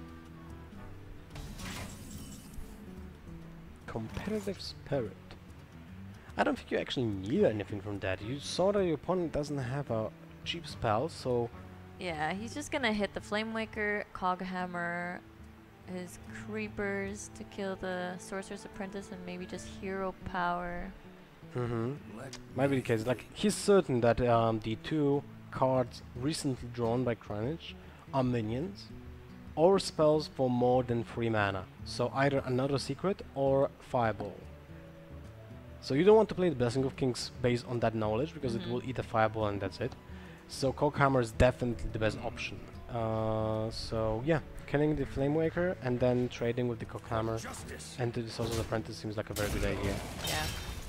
Competitive Spirit. I don't think you actually need anything from that. You saw that your opponent doesn't have a cheap spell, so Yeah, he's just gonna hit the Flamewaker, Coghammer, his Creepers to kill the Sorcerer's Apprentice, and maybe just hero power. mm-hmm. Might be the case. Like he's certain that um, the two cards recently drawn by Kranich are minions or spells for more than three mana. So either another secret or Fireball. So you don't want to play the Blessing of Kings based on that knowledge because Mhm. it will eat a Fireball and that's it. So Coghammer is definitely the best option. Uh, so yeah, killing the Flamewaker and then trading with the Coghammer and the Sorcerer's Apprentice seems like a very good idea. Yeah.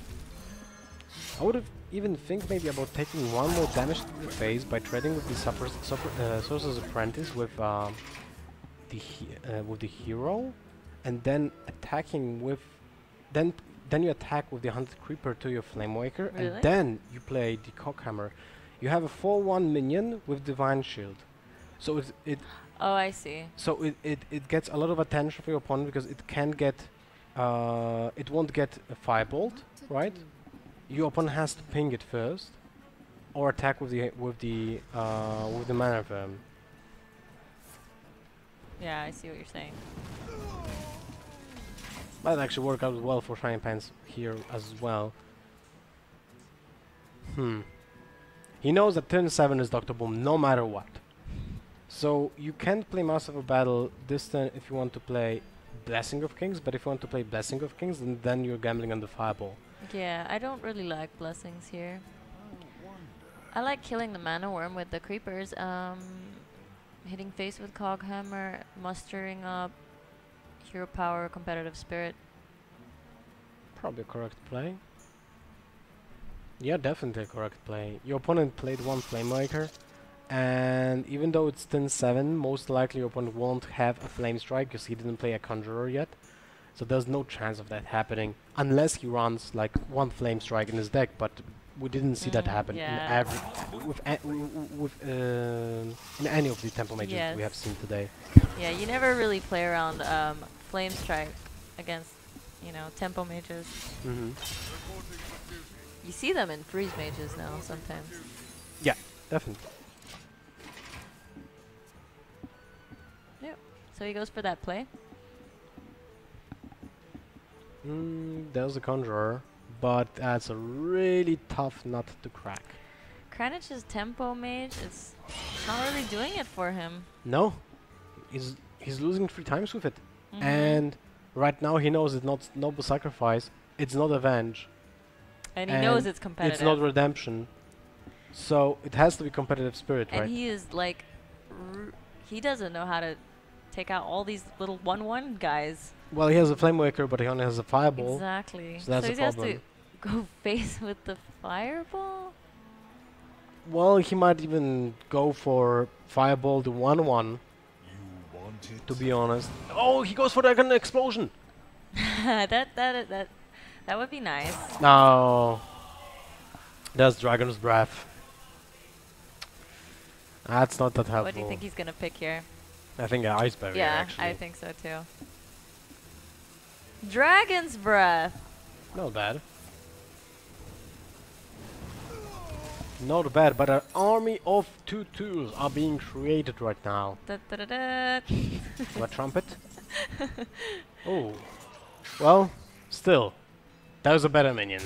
I would have even think maybe about taking one more damage to the face by trading with the supper, supper, uh, Sorcerer's Apprentice with um, the he uh, with the hero, and then attacking with, then then you attack with the Hunted Creeper to your Flame Waker, Really? and then you play the Cockhammer. You have a four one minion with Divine Shield. So it, it Oh, I see. so it, it, it gets a lot of attention for your opponent because it can get uh, it won't get a Firebolt, right? Your opponent has to ping it first, or attack with the with the uh, with the Mana Verm. Yeah, I see what you're saying. Might actually work out well for Shiny Pants here as well. Hmm. He knows that turn seven is Doctor Boom no matter what. So you can't play Master of Battle this turn if you want to play Blessing of Kings, but if you want to play Blessing of Kings, then, then you're gambling on the Fireball. Yeah, I don't really like blessings here. I like killing the Mana Worm with the creepers. Um, hitting face with Coghammer, mustering up Hero Power, Competitive Spirit. Probably a correct play. Yeah, definitely a correct play. Your opponent played one Flamemaker, and even though it's turn seven, most likely your opponent won't have a Flame Strike because he didn't play a Conjurer yet. So there's no chance of that happening unless he runs like one Flame Strike in his deck, but we didn't see that Mm, happen yeah. in every with a w w with uh, in any of the Temple Mages Yes. we have seen today. Yeah, you never really play around um, Flame Strike against, you know, Tempo Mages. Mm-hmm. You see them in Freeze Mages now sometimes. Yeah, definitely. Yep. So he goes for that play. Mm, there's a Conjurer, but that's a really tough nut to crack. Kranich's Tempo Mage is not really doing it for him. No, he's he's losing three times with it, Mhm. and right now he knows it's not Noble Sacrifice, it's not Avenge, And he knows and it's competitive. it's not Redemption, so it has to be Competitive Spirit, and right? he is like, r he doesn't know how to take out all these little one one guys. Well, he has a Flame Waker, but he only has a Fireball. Exactly. so that's he a has to problem. go face with the Fireball. Well, he might even go for Fireball to one one, You want it? to be honest. Oh, he goes for the Dragon Explosion! that that that that would be nice. No. That's Dragon's Breath. That's not that helpful. What do you think he's gonna pick here? I think uh, Ice Barrier, yeah, actually. I think so too. Dragon's Breath. Not bad. Not bad, but an army of two twos are being created right now. Da, da, da, da. What trumpet? Oh. Well, still. That was a better minion.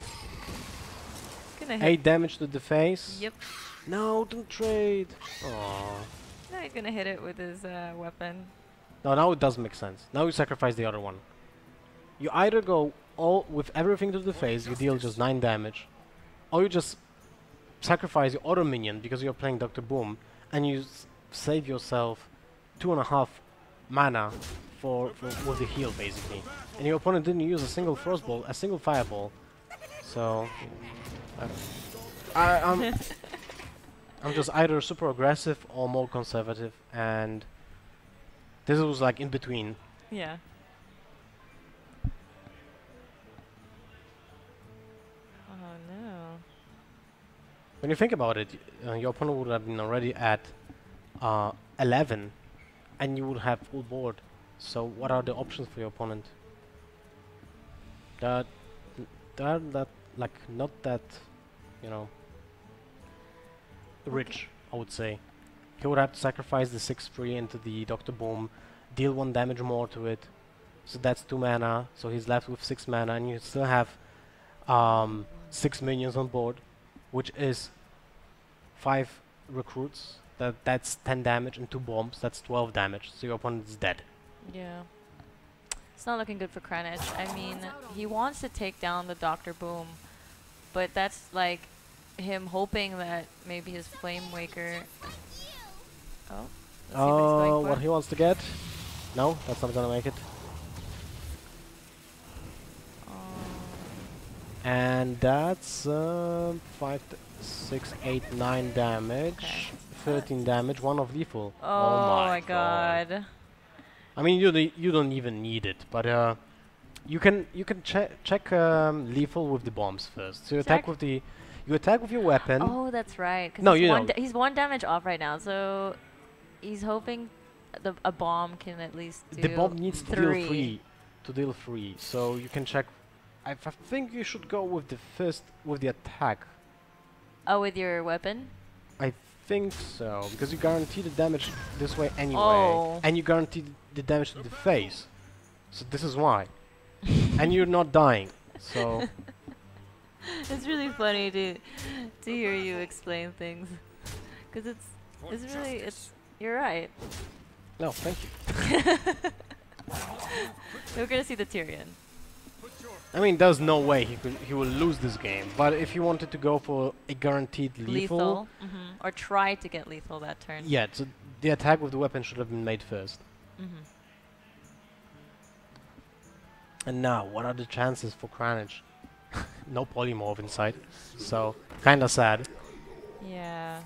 Gonna hit. Eight damage to the face. Yep. No, don't trade. Aww. Now he's gonna hit it with his uh, weapon. No, now it does make sense. Now you sacrifice the other one. You either go all with everything to the face, you deal just nine damage, or you just sacrifice your other minion because you're playing Doctor Boom, and you s save yourself two and a half mana for, for with the heal basically. And your opponent didn't use a single Frostball, a single Fireball. So I, I I'm I'm just either super aggressive or more conservative, and this was like in between. Yeah. Oh no. When you think about it, y- uh, your opponent would have been already at uh, eleven, and you would have full board. So what are the options for your opponent? That, that, that, like not that, you know, rich. I would say he would have to sacrifice the six three into the Doctor Boom, deal one damage more to it. So that's two mana. So he's left with six mana, and you still have um, six minions on board, which is five recruits. That that's ten damage and two bombs. That's twelve damage. So your opponent is dead. Yeah. It's not looking good for Kranich. I mean, he wants to take down the Doctor Boom, but that's like him hoping that maybe his Flame Waker. Oh. Let's see what he's Oh, going for. what he wants to get? No, that's not gonna make it. Um, And that's um, five, t- six, eight, nine damage. Okay. Thirteen damage. One of lethal. oh, my god. I mean, you d- you don't even need it, but uh, You can you can che check um, lethal with the bombs first. So you attack Check. with the you attack with your weapon. Oh, that's right. 'Cause No, he's you one don't. da- he's one damage off right now, so he's hoping the a bomb can at least do The bomb needs to three. deal three to deal three. So you can check. I, I think you should go with the first with the attack. Oh, with your weapon? I think so because you guarantee the damage this way anyway, Oh. and you guarantee th- the damage to the face. So this is why, and you're not dying. So It's really funny to to hear you explain things, because it's For it's really justice. it's you're right. no, thank you. We're gonna see the Tyrion. Put your I mean, there's no way he could he will lose this game. But if he wanted to go for a guaranteed lethal, Lethal, hmm or try to get lethal that turn. yeah, so the attack with the weapon should have been made first. hmm And now, what are the chances for Kranich? No polymorph inside, so kinda sad. Yeah.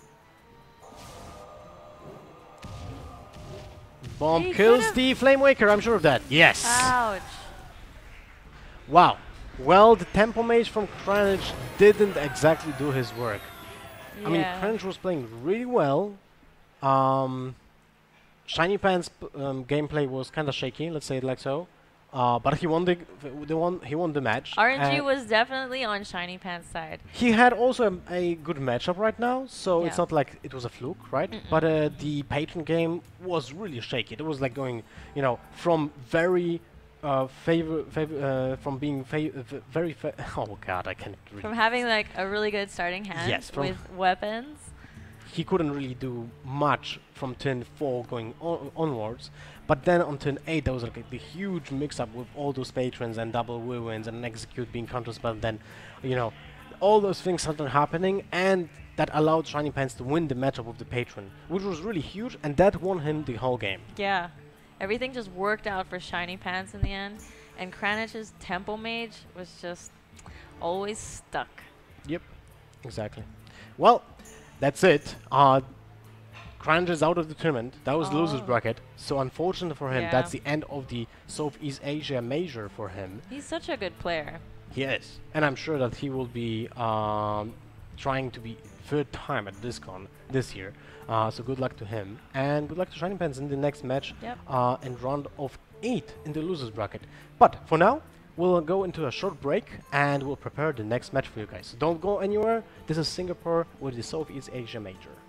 Bomb He kills could've- the Flame Waker, I'm sure of that. Yes! Ouch. Wow. Well, the Tempo Mage from Kranich didn't exactly do his work. I mean, Yeah. Kranich was playing really well. Um, Shiny Pants p- um, gameplay was kind of shaky, let's say it like so. Uh, but he won the, f- the one. He won the match. R N G and was definitely on Shiny Pants' side. he had also a, a good matchup right now, so it's Yeah. not like it was a fluke, right? Mm-mm. But uh, the patron game was really shaky. It was like going, you know, from very uh, favor, favor uh, from being fa- v- very. Fa oh God, I can't. Really From having like a really good starting hand Yes, from- with weapons. he couldn't really do much from turn four going on onwards. But then on turn eight, there was like a, the huge mix-up with all those patrons and double whirlwinds and an execute being counterspelled. Then, you know, all those things started happening, and that allowed Shiny Pants to win the matchup with the patron, which was really huge, and that won him the whole game. Yeah. Everything just worked out for Shiny Pants in the end. And Kranich's Tempo Mage was just always stuck. Yep, exactly. Well, that's it. Uh, Kranich is out of the tournament. That was the loser's Oh. bracket. So unfortunate for him, Yeah. that's the end of the Southeast Asia major for him. He's such a good player. Yes, and I'm sure that he will be um, trying to be third time at BlizzCon this year. Uh, so good luck to him, and good luck to Shiny Pants in the next match Yep. uh, in round of eight in the losers bracket. But for now, we'll go into a short break and we'll prepare the next match for you guys. So don't go anywhere. This is Singapore with the Southeast Asia major.